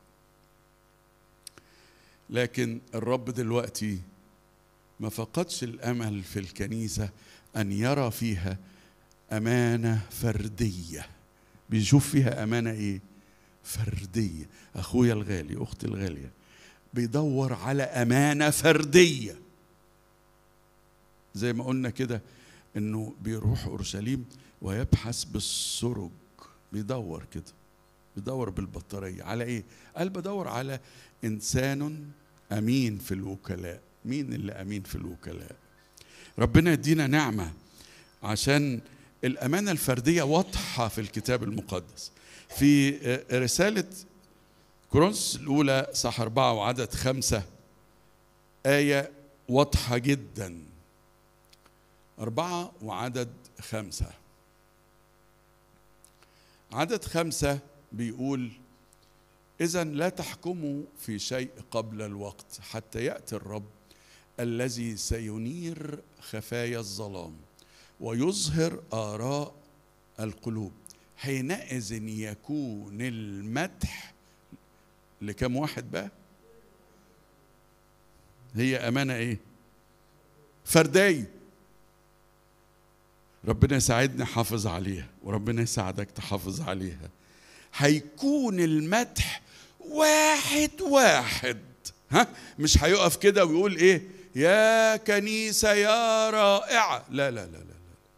لكن الرب دلوقتي ما فقدش الامل في الكنيسه ان يرى فيها امانه فرديه. بيشوف فيها امانه ايه؟ فرديه. اخويا الغالي، اختي الغاليه، بيدور على امانه فرديه. زي ما قلنا كده انه بيروح اورشليم ويبحث بالسرج، بيدور كده، بيدور بالبطاريه على ايه؟ قال بدور على انسان امين في الوكلاء. مين اللي امين في الوكلاء؟ ربنا يدينا نعمه عشان الامانه الفرديه واضحه في الكتاب المقدس. في رساله كورنثوس الاولى صح أربعة وعدد خمسة آية واضحة جدا. أربعة وعدد خمسة. عدد خمسة بيقول: إذن لا تحكموا في شيء قبل الوقت حتى يأتي الرب الذي سينير خفايا الظلام ويظهر آراء القلوب. حينئذ يكون المدح لكم واحد بقى؟ هي أمانة إيه؟ فردية. ربنا يساعدني حافظ عليها وربنا يساعدك تحافظ عليها. هيكون المدح واحد واحد، ها؟ مش هيقف كده ويقول ايه يا كنيسة يا رائعة، لا لا لا لا.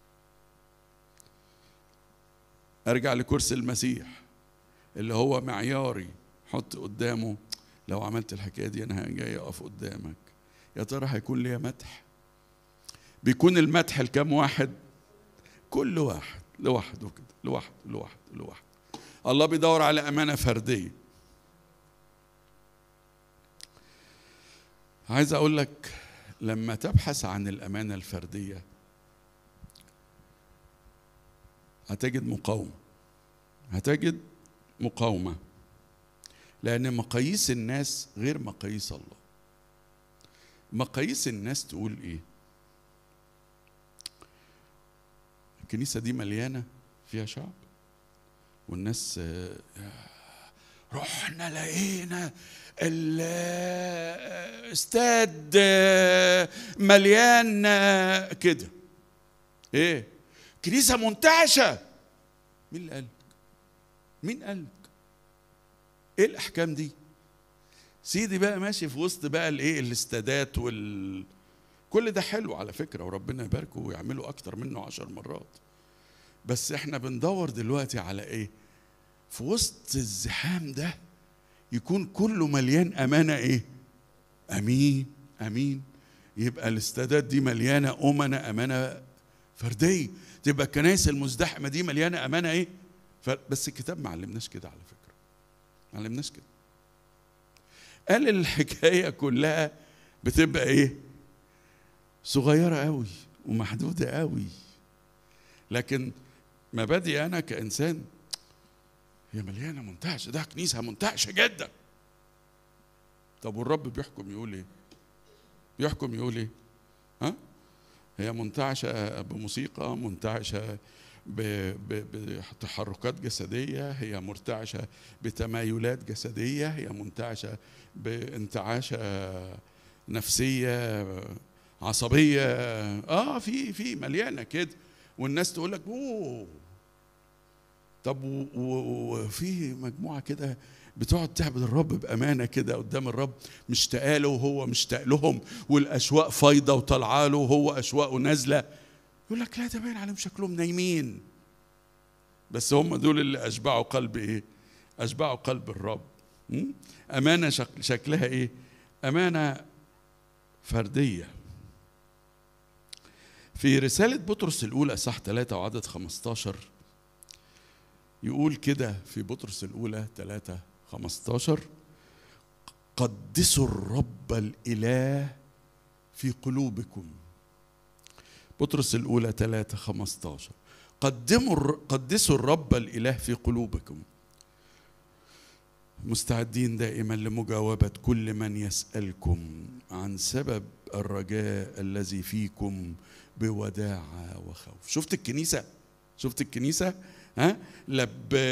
ارجع لكرسي المسيح اللي هو معياري، حط قدامه لو عملت الحكاية دي انا جاي اقف قدامك، يا ترى هيكون ليا مدح؟ بيكون المدح لكم واحد؟ كل واحد لوحده كده، لوحده لوحده لوحده. الله بيدور على أمانة فردية. عايز أقول لك لما تبحث عن الأمانة الفردية هتجد مقاومة، هتجد مقاومة، لأن مقاييس الناس غير مقاييس الله. مقاييس الناس تقول إيه؟ الكنيسة دي مليانة فيها شعب والناس رحنا لقينا الاستاد مليان كده، ايه كنيسة منتعشة. مين اللي قالك؟ مين قالك؟ ايه الاحكام دي؟ سيدي بقى ماشي في وسط بقى الايه الاستادات وال كل ده حلو على فكرة وربنا يباركه ويعملوا اكتر منه عشر مرات، بس احنا بندور دلوقتي على ايه؟ في وسط الزحام ده يكون كله مليان امانه ايه؟ امين امين. يبقى الاستادات دي مليانه امنه امانه فرديه، تبقى الكنائس المزدحمه دي مليانه امانه ايه؟ بس الكتاب ما علمناش كده على فكره، ما علمناش كده. قال الحكايه كلها بتبقى ايه؟ صغيره قوي ومحدوده قوي، لكن مبادئي انا كانسان هي مليانه منتعشه، ده كنيسه منتعشه جدا. طب والرب بيحكم يقول ايه؟ بيحكم يقول ايه؟ ها؟ هي منتعشه بموسيقى، منتعشه بتحركات جسديه، هي مرتعشه بتمايلات جسديه، هي منتعشه بانتعاشه نفسيه عصبيه. اه في في مليانه كده، والناس تقول لك اوه طب وفي مجموعة كده بتقعد تعبد الرب بأمانة كده قدام الرب، مشتاق له وهو مشتاق لهم، والأشواق فايضة وطالعة له وهو أشواقه نازلة. يقول لك لا، ده باين عليهم شكلهم نايمين، بس هم دول اللي أشبعوا قلب إيه؟ أشبعوا قلب الرب. أمانة شكل شكلها إيه؟ أمانة فردية. في رسالة بطرس الأولى صح ثلاثة وعدد خمستاشر يقول كده، في بطرس الأولى ثلاثة خمستاشر: قدسوا الرب الإله في قلوبكم. بطرس الأولى ثلاثة خمستاشر: قدموا قدسوا الرب الإله في قلوبكم، مستعدين دائما لمجاوبة كل من يسألكم عن سبب الرجاء الذي فيكم بوداعة وخوف. شفت الكنيسة؟ شفت الكنيسة؟ ها؟ لا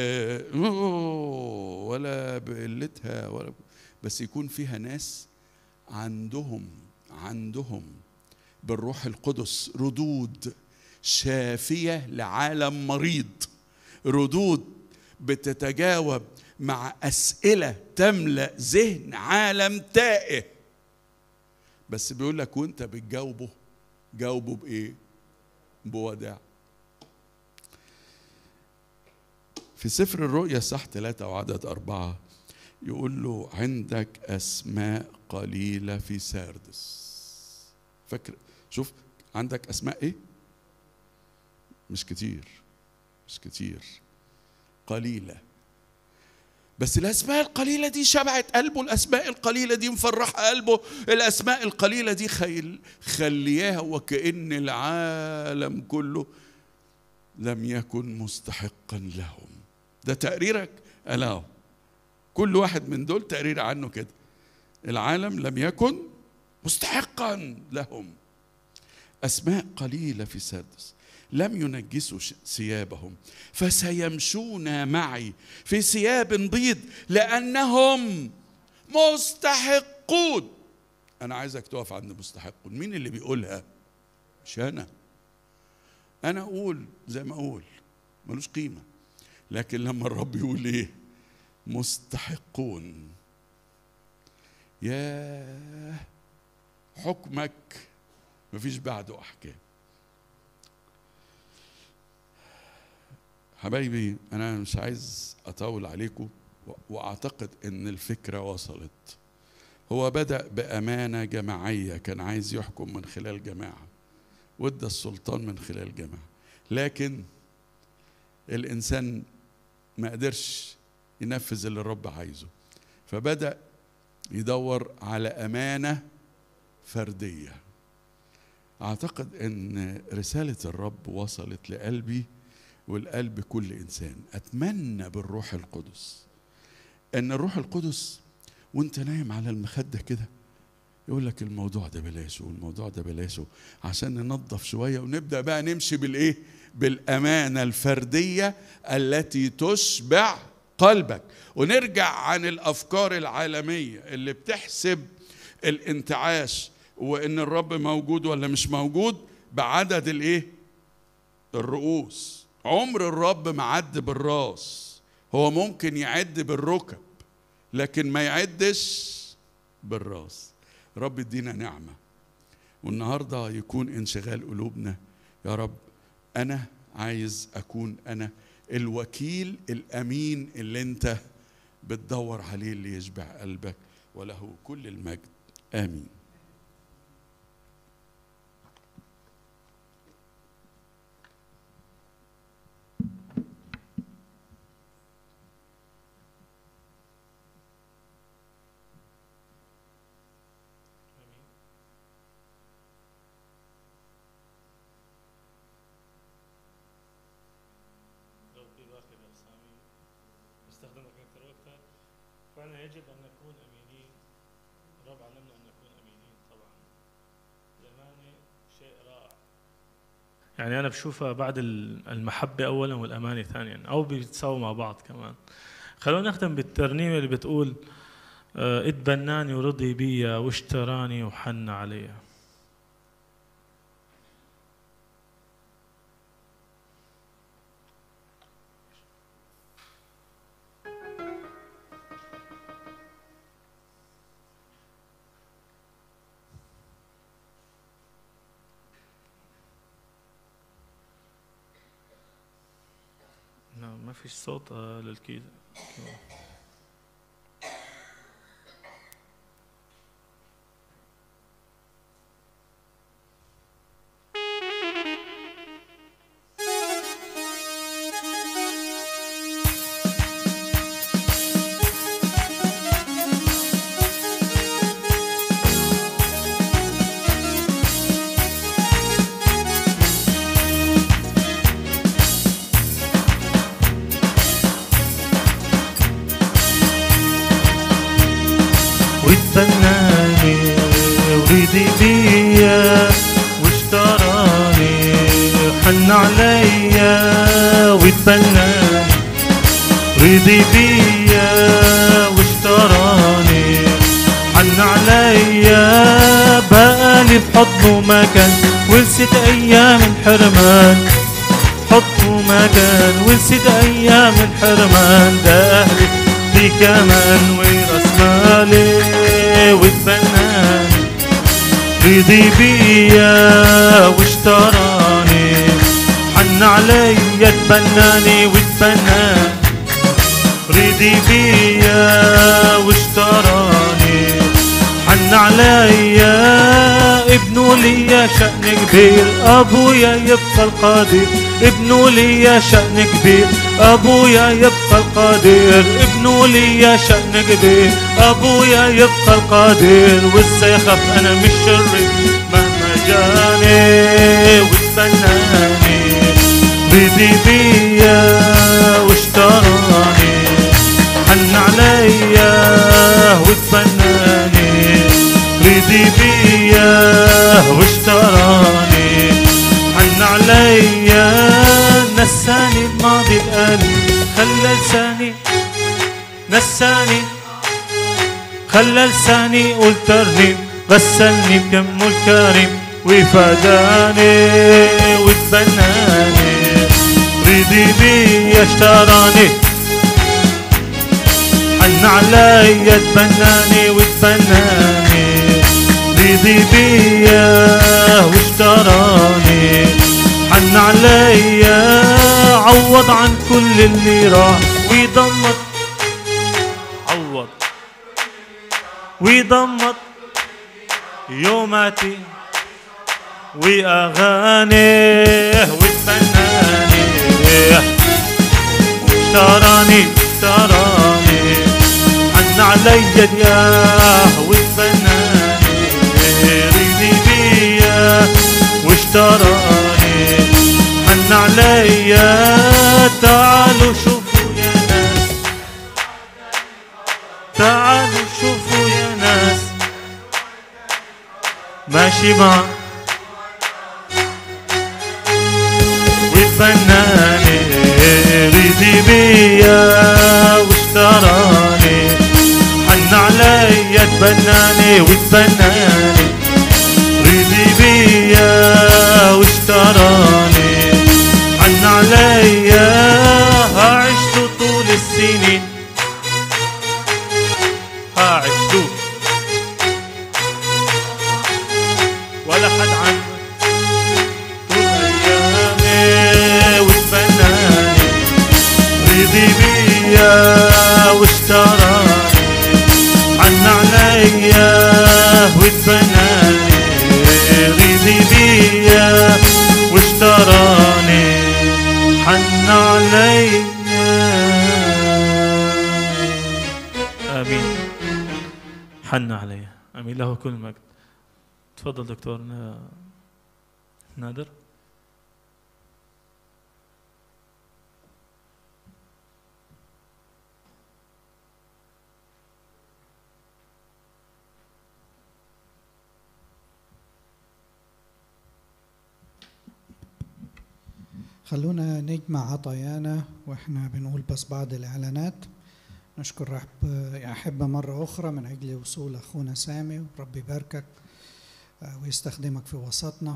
ولا بقلتها ولا، بس يكون فيها ناس عندهم عندهم بالروح القدس ردود شافية لعالم مريض، ردود بتتجاوب مع أسئلة تملأ ذهن عالم تائه. بس بيقول لك وانت بتجاوبه جاوبه بإيه؟ بوداع. في سفر الرؤيا صح ثلاثة وعدد أربعة يقول له: عندك أسماء قليلة في ساردس. فاكر؟ شوف عندك أسماء إيه؟ مش كتير، مش كتير، قليلة. بس الأسماء القليلة دي شبعت قلبه، الأسماء القليلة دي مفرحة قلبه، الأسماء القليلة دي خيل خليها وكأن العالم كله لم يكن مستحقا لهم. ده تقريرك؟ ألا كل واحد من دول تقرير عنه كده، العالم لم يكن مستحقا لهم. أسماء قليلة في سردس لم ينجسوا ثيابهم، فسيمشون معي في ثياب بيض لأنهم مستحقون. أنا عايزك تقف عند مستحقون. مين اللي بيقولها؟ مش أنا. أنا أقول زي ما أقول ملوش قيمة، لكن لما الرب يقول إيه؟ مستحقون. يا حكمك مفيش بعده أحكام. حبايبي أنا مش عايز أطول عليكم، وأعتقد أن الفكرة وصلت. هو بدأ بأمانة جماعية، كان عايز يحكم من خلال جماعة، وادى السلطان من خلال جماعة، لكن الإنسان ما قدرش ينفذ اللي الرب عايزه، فبدأ يدور على أمانة فردية. أعتقد أن رسالة الرب وصلت لقلبي والقلب كل إنسان. أتمنى بالروح القدس أن الروح القدس وانت نايم على المخدة كده يقول لك الموضوع ده بلاشه والموضوع ده بلاشه، عشان ننظف شوية ونبدأ بقى نمشي بالإيه؟ بالأمانة الفردية التي تشبع قلبك، ونرجع عن الأفكار العالمية اللي بتحسب الانتعاش وإن الرب موجود ولا مش موجود بعدد الإيه؟ الرؤوس. عمر الرب ما عد بالراس، هو ممكن يعد بالركب لكن ما يعدش بالراس. رب يدينا نعمة، والنهاردة يكون انشغال قلوبنا. يا رب أنا عايز أكون أنا الوكيل الأمين اللي أنت بتدور عليه، اللي يشبع قلبك، وله كل المجد. آمين. فأنا يجب أن نكون أمينين. الرب علمنا أن نكون أمينين. طبعا الأمانة شيء رائع، يعني أنا بشوفها بعد المحبة أولا والأمانة ثانيا، أو بيتساووا مع بعض كمان. خلونا نختم بالترنيمة اللي بتقول اتبناني ورضي بيا واشتراني وحن عليا. ما فيش صوت للكيد. واتبناني وريدي بيا واشتراني حن عليا، واتبناني ريدي بيا واشتراني حن عليا، بقالي بحضنه مكان ونسيت ايام الحرمان، حضنه مكان ونسيت ايام الحرمان، ده اهلي دي كمان وراس مالي واتبناني رضي بيا واشتراني حن عليا، اتبناني واتبناني رضي بيا واشتراني حن عليا، ابنه ليا شأن كبير أبويا يبقى القادر، ابنه ليا شأن كبير أبويا يبقى القادر، ابنه ليا شأن كبير أبويا يبقى القادر، وازاي أخاف أنا من الشر مهما جاني، واتبناني رضي بيا واشتراني حن عليا، واتبناني رضي بيا واشتراني حن عليا، نساني الماضي الأليم خلى لساني، نساني خلى لساني قول ترنيم، غسلني بدمه الكريم وفداني، واتبناني رضي بيا اشتراني حن عليا، اتبناني واتبناني رضي بيا واشتراني حن عليا، عوض عن كل اللي راح ويضمت، عوض ويضمت يوماتي وأغانيه، واتبناني اشتراني اشتراني حن عليا دياه، واتبناني رضي بيا واشتراني حن عليا، تعالوا شوفوا يا ناس، تعالوا شوفوا يا ناس ماشي معك واتبناني رضي بيا واشتراني حن عليا، اتبناني واتبناني رضي بيا واشتراني حن عليا، عشت طول السنين عشت ولا حد عنه طول ايامي، واتبناني رضي بيا واشتراني حن عليا، واتبناني رضي بيا واشتراني حن عليا. آمين. حن علي، آمين، له كل المجد. تفضل دكتور نادر. خلونا نجمع عطايانا واحنا بنقول بس بعض الاعلانات. نشكر رب يا أحبة مرة أخرى من أجل وصول أخونا سامي، ورب يباركك ويستخدمك في وسطنا.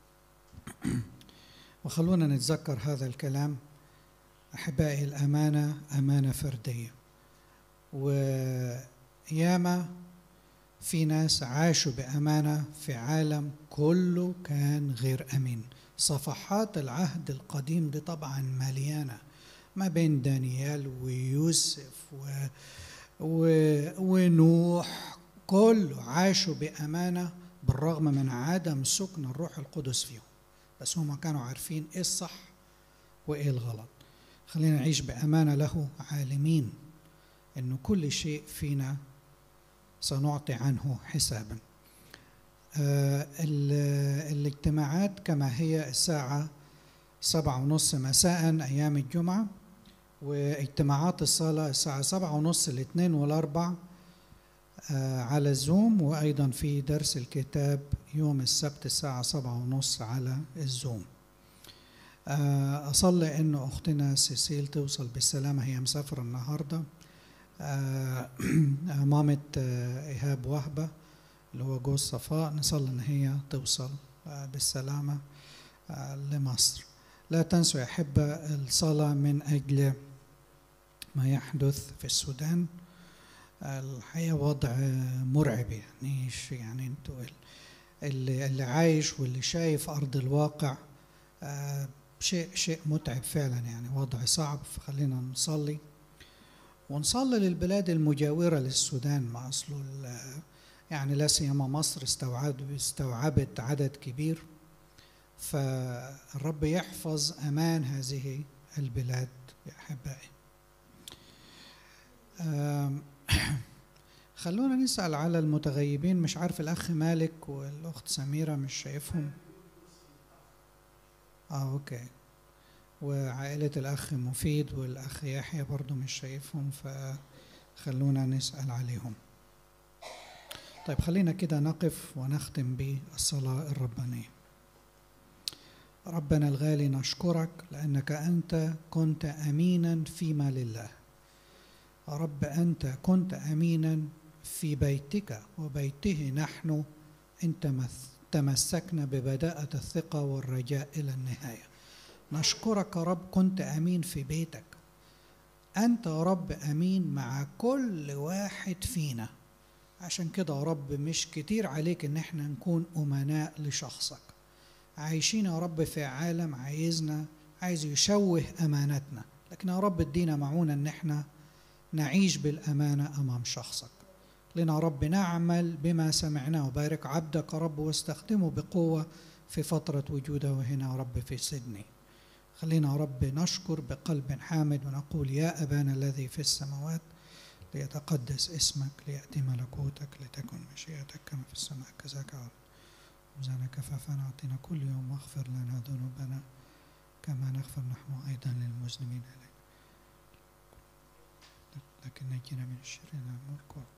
وخلونا نتذكر هذا الكلام أحبائي، الأمانة أمانة فردية، وياما في ناس عاشوا بأمانة في عالم كله كان غير أمين. صفحات العهد القديم دي طبعا مليانة ما بين دانيال ويوسف و... و... ونوح، كله عاشوا بأمانة بالرغم من عدم سكن الروح القدس فيهم، بس هم كانوا عارفين إيه الصح وإيه الغلط. خلينا نعيش بأمانة له، عالمين إنه كل شيء فينا سنعطي عنه حسابا. آه الاجتماعات كما هي الساعة سبعة ونص مساء أيام الجمعة، واجتماعات الصلاة الساعة سبعة ونص الاثنين والأربع آه على الزوم، وأيضا في درس الكتاب يوم السبت الساعة سبعة ونص على الزوم. آه أصلي إنه أختنا سيسيل توصل بالسلامة، هي مسافرة النهاردة. آه مامة آه إيهاب وهبة اللي هو جوز صفاء، نصلي إن هي توصل آه بالسلامة آه لمصر. لا تنسوا يا أحبة الصلاة من أجل ما يحدث في السودان. الحقيقة وضع مرعب، يعني يعني انتوا اللي, اللي عايش واللي شايف أرض الواقع شيء شيء متعب فعلا، يعني وضع صعب. فخلينا نصلي ونصلي للبلاد المجاورة للسودان، ما أصله يعني لا سيما مصر استوعبت استوعبت عدد كبير، فالرب يحفظ أمان هذه البلاد يا أحبائي. خلونا نسأل على المتغيبين، مش عارف الأخ مالك والأخت سميرة مش شايفهم. آه أوكي. وعائلة الأخ مفيد والأخ يحيى برضو مش شايفهم، فخلونا نسأل عليهم. طيب خلينا كده نقف ونختم بالصلاة الربانية. ربنا الغالي نشكرك لأنك أنت كنت أمينا فيما لله. رب أنت كنت أمينا في بيتك وبيته نحن، أنت تمسكنا ببداءة الثقة والرجاء إلى النهاية. نشكرك رب كنت أمين في بيتك، أنت رب أمين مع كل واحد فينا. عشان كده يا رب مش كتير عليك إن احنا نكون أمناء لشخصك. عايشين يا رب في عالم عايزنا عايز يشوه أمانتنا، لكن يا رب ادينا معونة إن احنا نعيش بالأمانة أمام شخصك. لنا رب نعمل بما سمعناه، وبارك عبدك رب واستخدمه بقوة في فترة وجوده هنا رب في سيدني. خلينا رب نشكر بقلب حامد ونقول يا أبانا الذي في السماوات، ليتقدس اسمك، ليأتي ملكوتك، لتكن مشيئتك كما في السماء كذاك على الأرض. خبزنا كفافنا أعطنا كل يوم، واغفر لنا ذنوبنا كما نغفر نحن أيضا للمذنبين إلينا، لكن نجينا من الشر، الملك والقوة